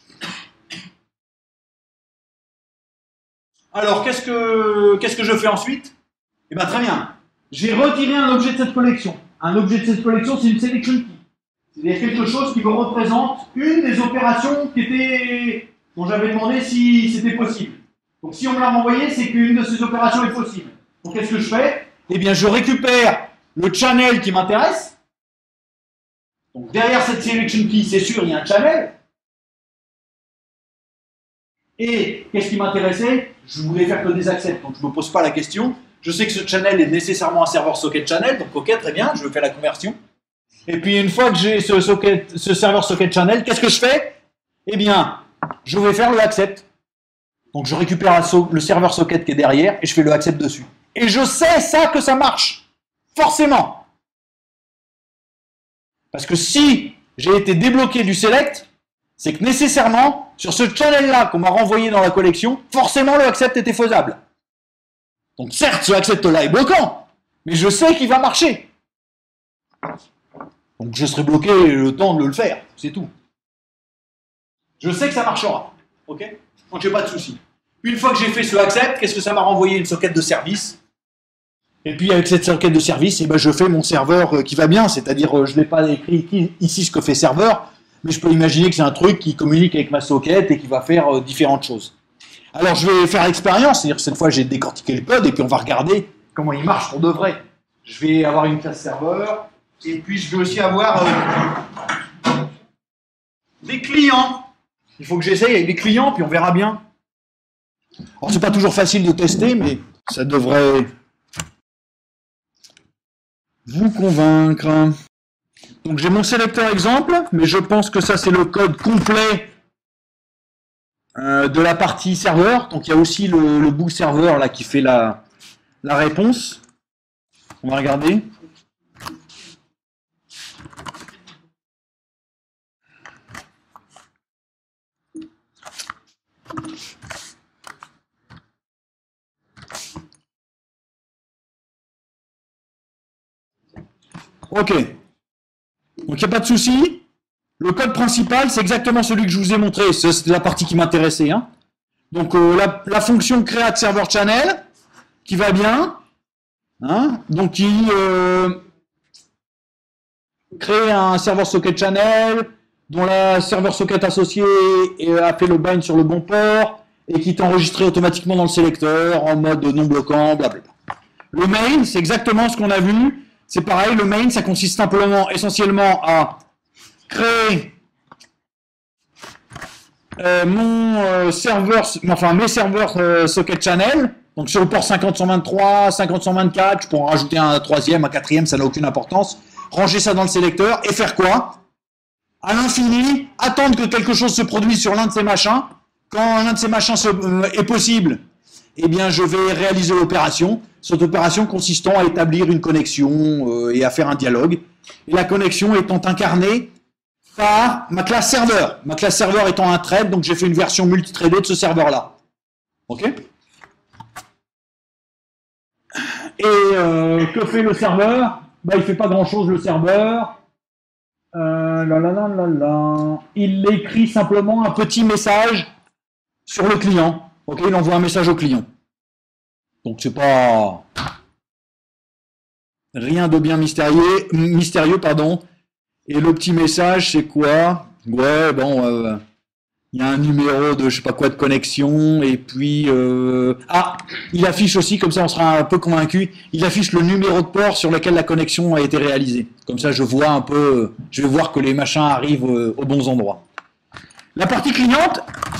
Alors, qu'est-ce que je fais ensuite? Eh bien, très bien. J'ai retiré un objet de cette collection. Un objet de cette collection, c'est une selection key. C'est-à-dire quelque chose qui me représente une des opérations dont j'avais demandé si c'était possible. Donc si on me l'a renvoyé, c'est qu'une de ces opérations est possible. Donc qu'est-ce que je fais? Eh bien, je récupère le channel qui m'intéresse. Donc derrière cette selection key, c'est sûr, il y a un channel. Et qu'est-ce qui m'intéressait? Je voulais faire que des accepts, donc je ne me pose pas la question. Je sais que ce channel est nécessairement un serveur socket channel, donc ok, très bien, je fais la conversion. Et puis une fois que j'ai ce serveur socket channel, qu'est-ce que je fais? Eh bien, je vais faire le accept. Donc je récupère le serveur socket qui est derrière et je fais le accept dessus. Et je sais ça que ça marche. Forcément. Parce que si j'ai été débloqué du select, c'est que nécessairement, sur ce channel-là qu'on m'a renvoyé dans la collection, forcément le accept était faisable. Donc certes, ce accept-là est bloquant, mais je sais qu'il va marcher. Donc je serai bloqué le temps de le faire, c'est tout. Je sais que ça marchera, ok? Donc j'ai pas de souci. Une fois que j'ai fait ce accept, qu'est-ce que ça m'a renvoyé? Une socket de service. Et puis avec cette socket de service, eh ben, je fais mon serveur qui va bien, c'est-à-dire je n'ai pas écrit ici ce que fait serveur, mais je peux imaginer que c'est un truc qui communique avec ma socket et qui va faire différentes choses. Alors je vais faire l'expérience, c'est-à-dire cette fois j'ai décortiqué le code et puis on va regarder comment il marche pour de vrai. Je vais avoir une classe serveur et puis je vais aussi avoir des clients. Il faut que j'essaye avec des clients puis on verra bien. Alors c'est pas toujours facile de tester, mais ça devrait vous convaincre. Donc j'ai mon sélecteur exemple, mais je pense que ça c'est le code complet de la partie serveur. Donc il y a aussi le bout serveur là qui fait la réponse. On va regarder. Ok. Donc il n'y a pas de souci. Le code principal, c'est exactement celui que je vous ai montré. C'est la partie qui m'intéressait. Hein. Donc la fonction create server channel, qui va bien. Hein. Donc qui crée un serveur socket channel, dont la serveur socket associée a fait le bind sur le bon port, et qui est enregistré automatiquement dans le sélecteur, en mode non bloquant, blablabla. Le main, c'est exactement ce qu'on a vu. C'est pareil, le main, ça consiste simplement, essentiellement, à créer mes serveurs socket channel, donc sur le port 50.123, 50.124, je pourrais en rajouter un troisième, un quatrième, ça n'a aucune importance, ranger ça dans le sélecteur, et faire quoi? À l'infini, attendre que quelque chose se produise sur l'un de ces machins. Quand l'un de ces machins est possible, eh bien je vais réaliser l'opération, cette opération consistant à établir une connexion et à faire un dialogue, et la connexion étant incarnée par ma classe serveur. Ma classe serveur étant un thread, donc j'ai fait une version multithreadée de ce serveur-là. Ok? Et que fait le serveur? Bah, il ne fait pas grand-chose, le serveur. Il écrit simplement un petit message sur le client. Ok, il envoie un message au client. Donc c'est pas rien de bien mystérieux, pardon. Et le petit message, c'est quoi? Ouais, bon, il y a un numéro de je sais pas quoi de connexion, et puis il affiche aussi, comme ça on sera un peu convaincu, il affiche le numéro de port sur lequel la connexion a été réalisée. Comme ça je vois un peu, je vais voir que les machins arrivent aux bons endroits. La partie cliente,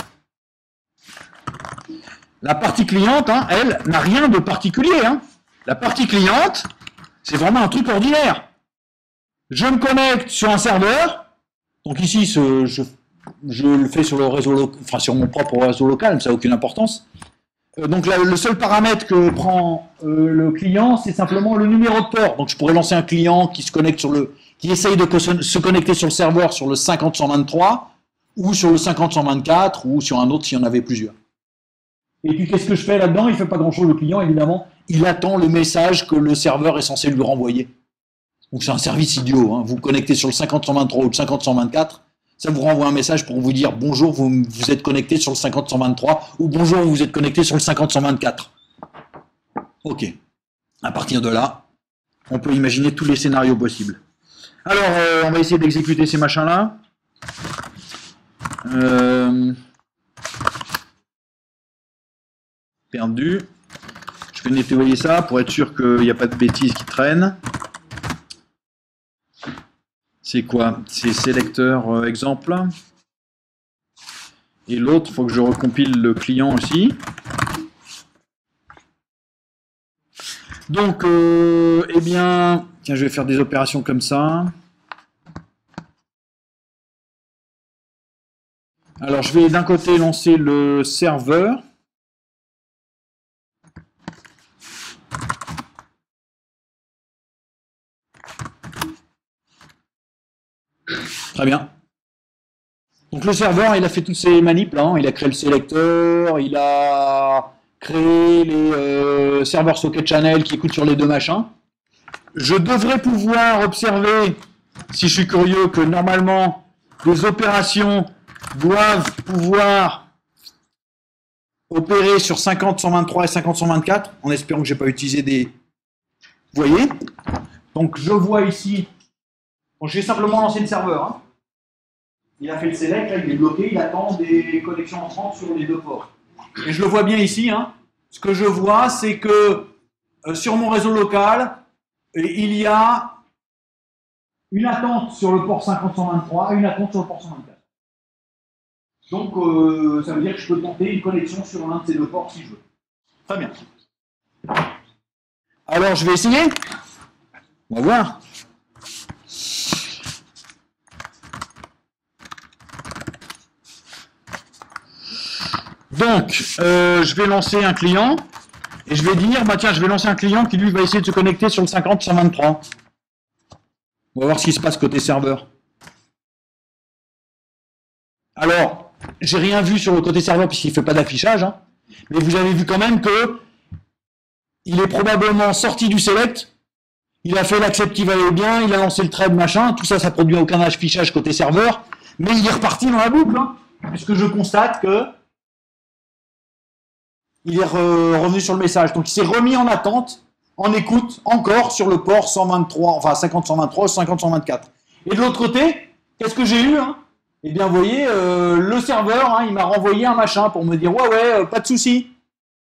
hein, elle, n'a rien de particulier. Hein. La partie cliente, c'est vraiment un truc ordinaire. Je me connecte sur un serveur, donc ici je le fais sur le réseau, enfin sur mon propre réseau local, mais ça n'a aucune importance. Donc là, le seul paramètre que prend le client, c'est simplement le numéro de port. Donc je pourrais lancer un client qui se connecte qui essaye de se connecter sur le serveur sur le 50.123 ou sur le 50.124 ou sur un autre s'il y en avait plusieurs. Et puis qu'est-ce que je fais là-dedans? Il ne fait pas grand-chose le client, évidemment. Il attend le message que le serveur est censé lui renvoyer. Donc c'est un service idiot. Hein. Vous connectez sur le 50.123 ou le 50.124, ça vous renvoie un message pour vous dire bonjour, vous êtes connecté sur le 50.123 ou bonjour, vous êtes connecté sur le 50.124. Ok. À partir de là, on peut imaginer tous les scénarios possibles. Alors, on va essayer d'exécuter ces machins-là. perdu. Je vais nettoyer ça pour être sûr qu'il n'y a pas de bêtises qui traînent. C'est quoi? C'est sélecteur exemple. Et l'autre, il faut que je recompile le client aussi. Donc, eh bien, tiens, je vais faire des opérations comme ça. Alors, je vais d'un côté lancer le serveur. Très bien. Donc le serveur, il a fait toutes ces manips là, il a créé le sélecteur, il a créé les serveurs socket channel qui écoutent sur les deux machins. Je devrais pouvoir observer, si je suis curieux, que normalement les opérations doivent pouvoir opérer sur 50-123 et 50-124, en espérant que je n'ai pas utilisé des... Vous voyez? Donc je vois ici, bon, je vais simplement lancer le serveur. Hein. Il a fait le select, là, il est bloqué, il attend des connexions entrantes sur les deux ports. Et je le vois bien ici. Hein. Ce que je vois, c'est que sur mon réseau local, il y a une attente sur le port 50-123 et une attente sur le port 124. Donc, ça veut dire que je peux tenter une connexion sur l'un de ces deux ports si je veux. Très bien. Alors, je vais essayer. On va voir. Donc, je vais lancer un client et je vais dire, bah tiens, je vais lancer un client qui lui va essayer de se connecter sur le 50-123. On va voir ce qui se passe côté serveur. Alors, j'ai rien vu sur le côté serveur puisqu'il ne fait pas d'affichage, hein, mais vous avez vu quand même que il est probablement sorti du select, il a fait l'accept qui valait bien, il a lancé le trade machin, tout ça, ça produit aucun affichage côté serveur, mais il est reparti dans la boucle, hein, puisque je constate que il est revenu sur le message. Donc il s'est remis en attente, en écoute, encore sur le port 123, enfin 50-123, 50-124. Et de l'autre côté, qu'est-ce que j'ai eu hein? Eh bien, vous voyez, le serveur, hein, il m'a renvoyé un machin pour me dire « Ouais, pas de souci.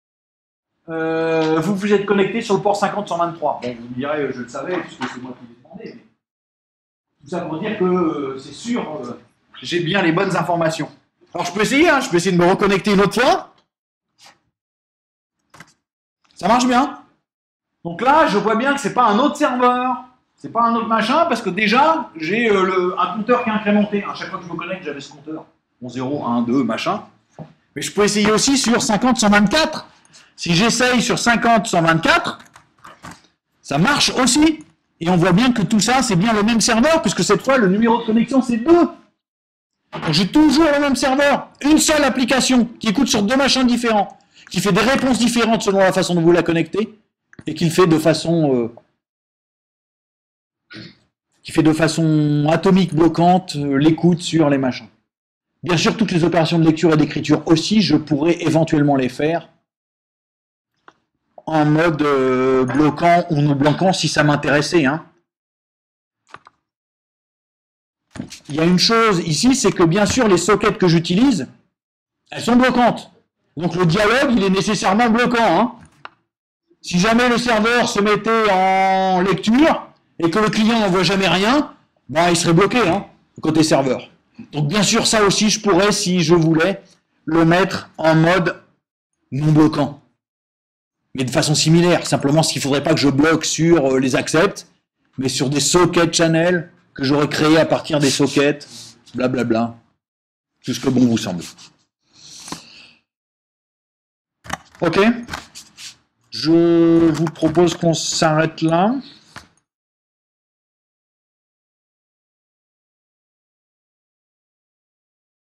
Vous vous êtes connecté sur le port 50-123. » Bon, vous me direz, je le savais, puisque c'est moi qui l'ai demandé. Mais... Tout ça pour dire que c'est sûr, j'ai bien les bonnes informations. Alors, je peux essayer, hein, je peux essayer de me reconnecter une autre fois. Ça marche bien. Donc là, je vois bien que c'est pas un autre serveur, c'est pas un autre machin, parce que déjà, j'ai un compteur qui est incrémenté. À chaque fois que je me connecte, j'avais ce compteur. Bon, 0, 1, 2, machin. Mais je peux essayer aussi sur 50-124. Si j'essaye sur 50-124, ça marche aussi. Et on voit bien que tout ça, c'est bien le même serveur, puisque cette fois, le numéro de connexion, c'est 2. Donc j'ai toujours le même serveur. Une seule application qui écoute sur deux machins différents, qui fait des réponses différentes selon la façon dont vous la connectez, et qui fait de façon atomique bloquante l'écoute sur les machins. Bien sûr, toutes les opérations de lecture et d'écriture aussi, je pourrais éventuellement les faire en mode bloquant ou non bloquant si ça m'intéressait. Hein. Il y a une chose ici, c'est que bien sûr, les sockets que j'utilise, elles sont bloquantes. Donc le dialogue, il est nécessairement bloquant. Hein. Si jamais le serveur se mettait en lecture et que le client n'envoie jamais rien, ben, il serait bloqué hein, côté serveur. Donc bien sûr, ça aussi, je pourrais, si je voulais, le mettre en mode non bloquant. Mais de façon similaire. Simplement, ce qu'il ne faudrait pas que je bloque sur les accepts, mais sur des socket channels que j'aurais créés à partir des sockets, blablabla. Tout ce que bon vous semble. Ok. Je vous propose qu'on s'arrête là.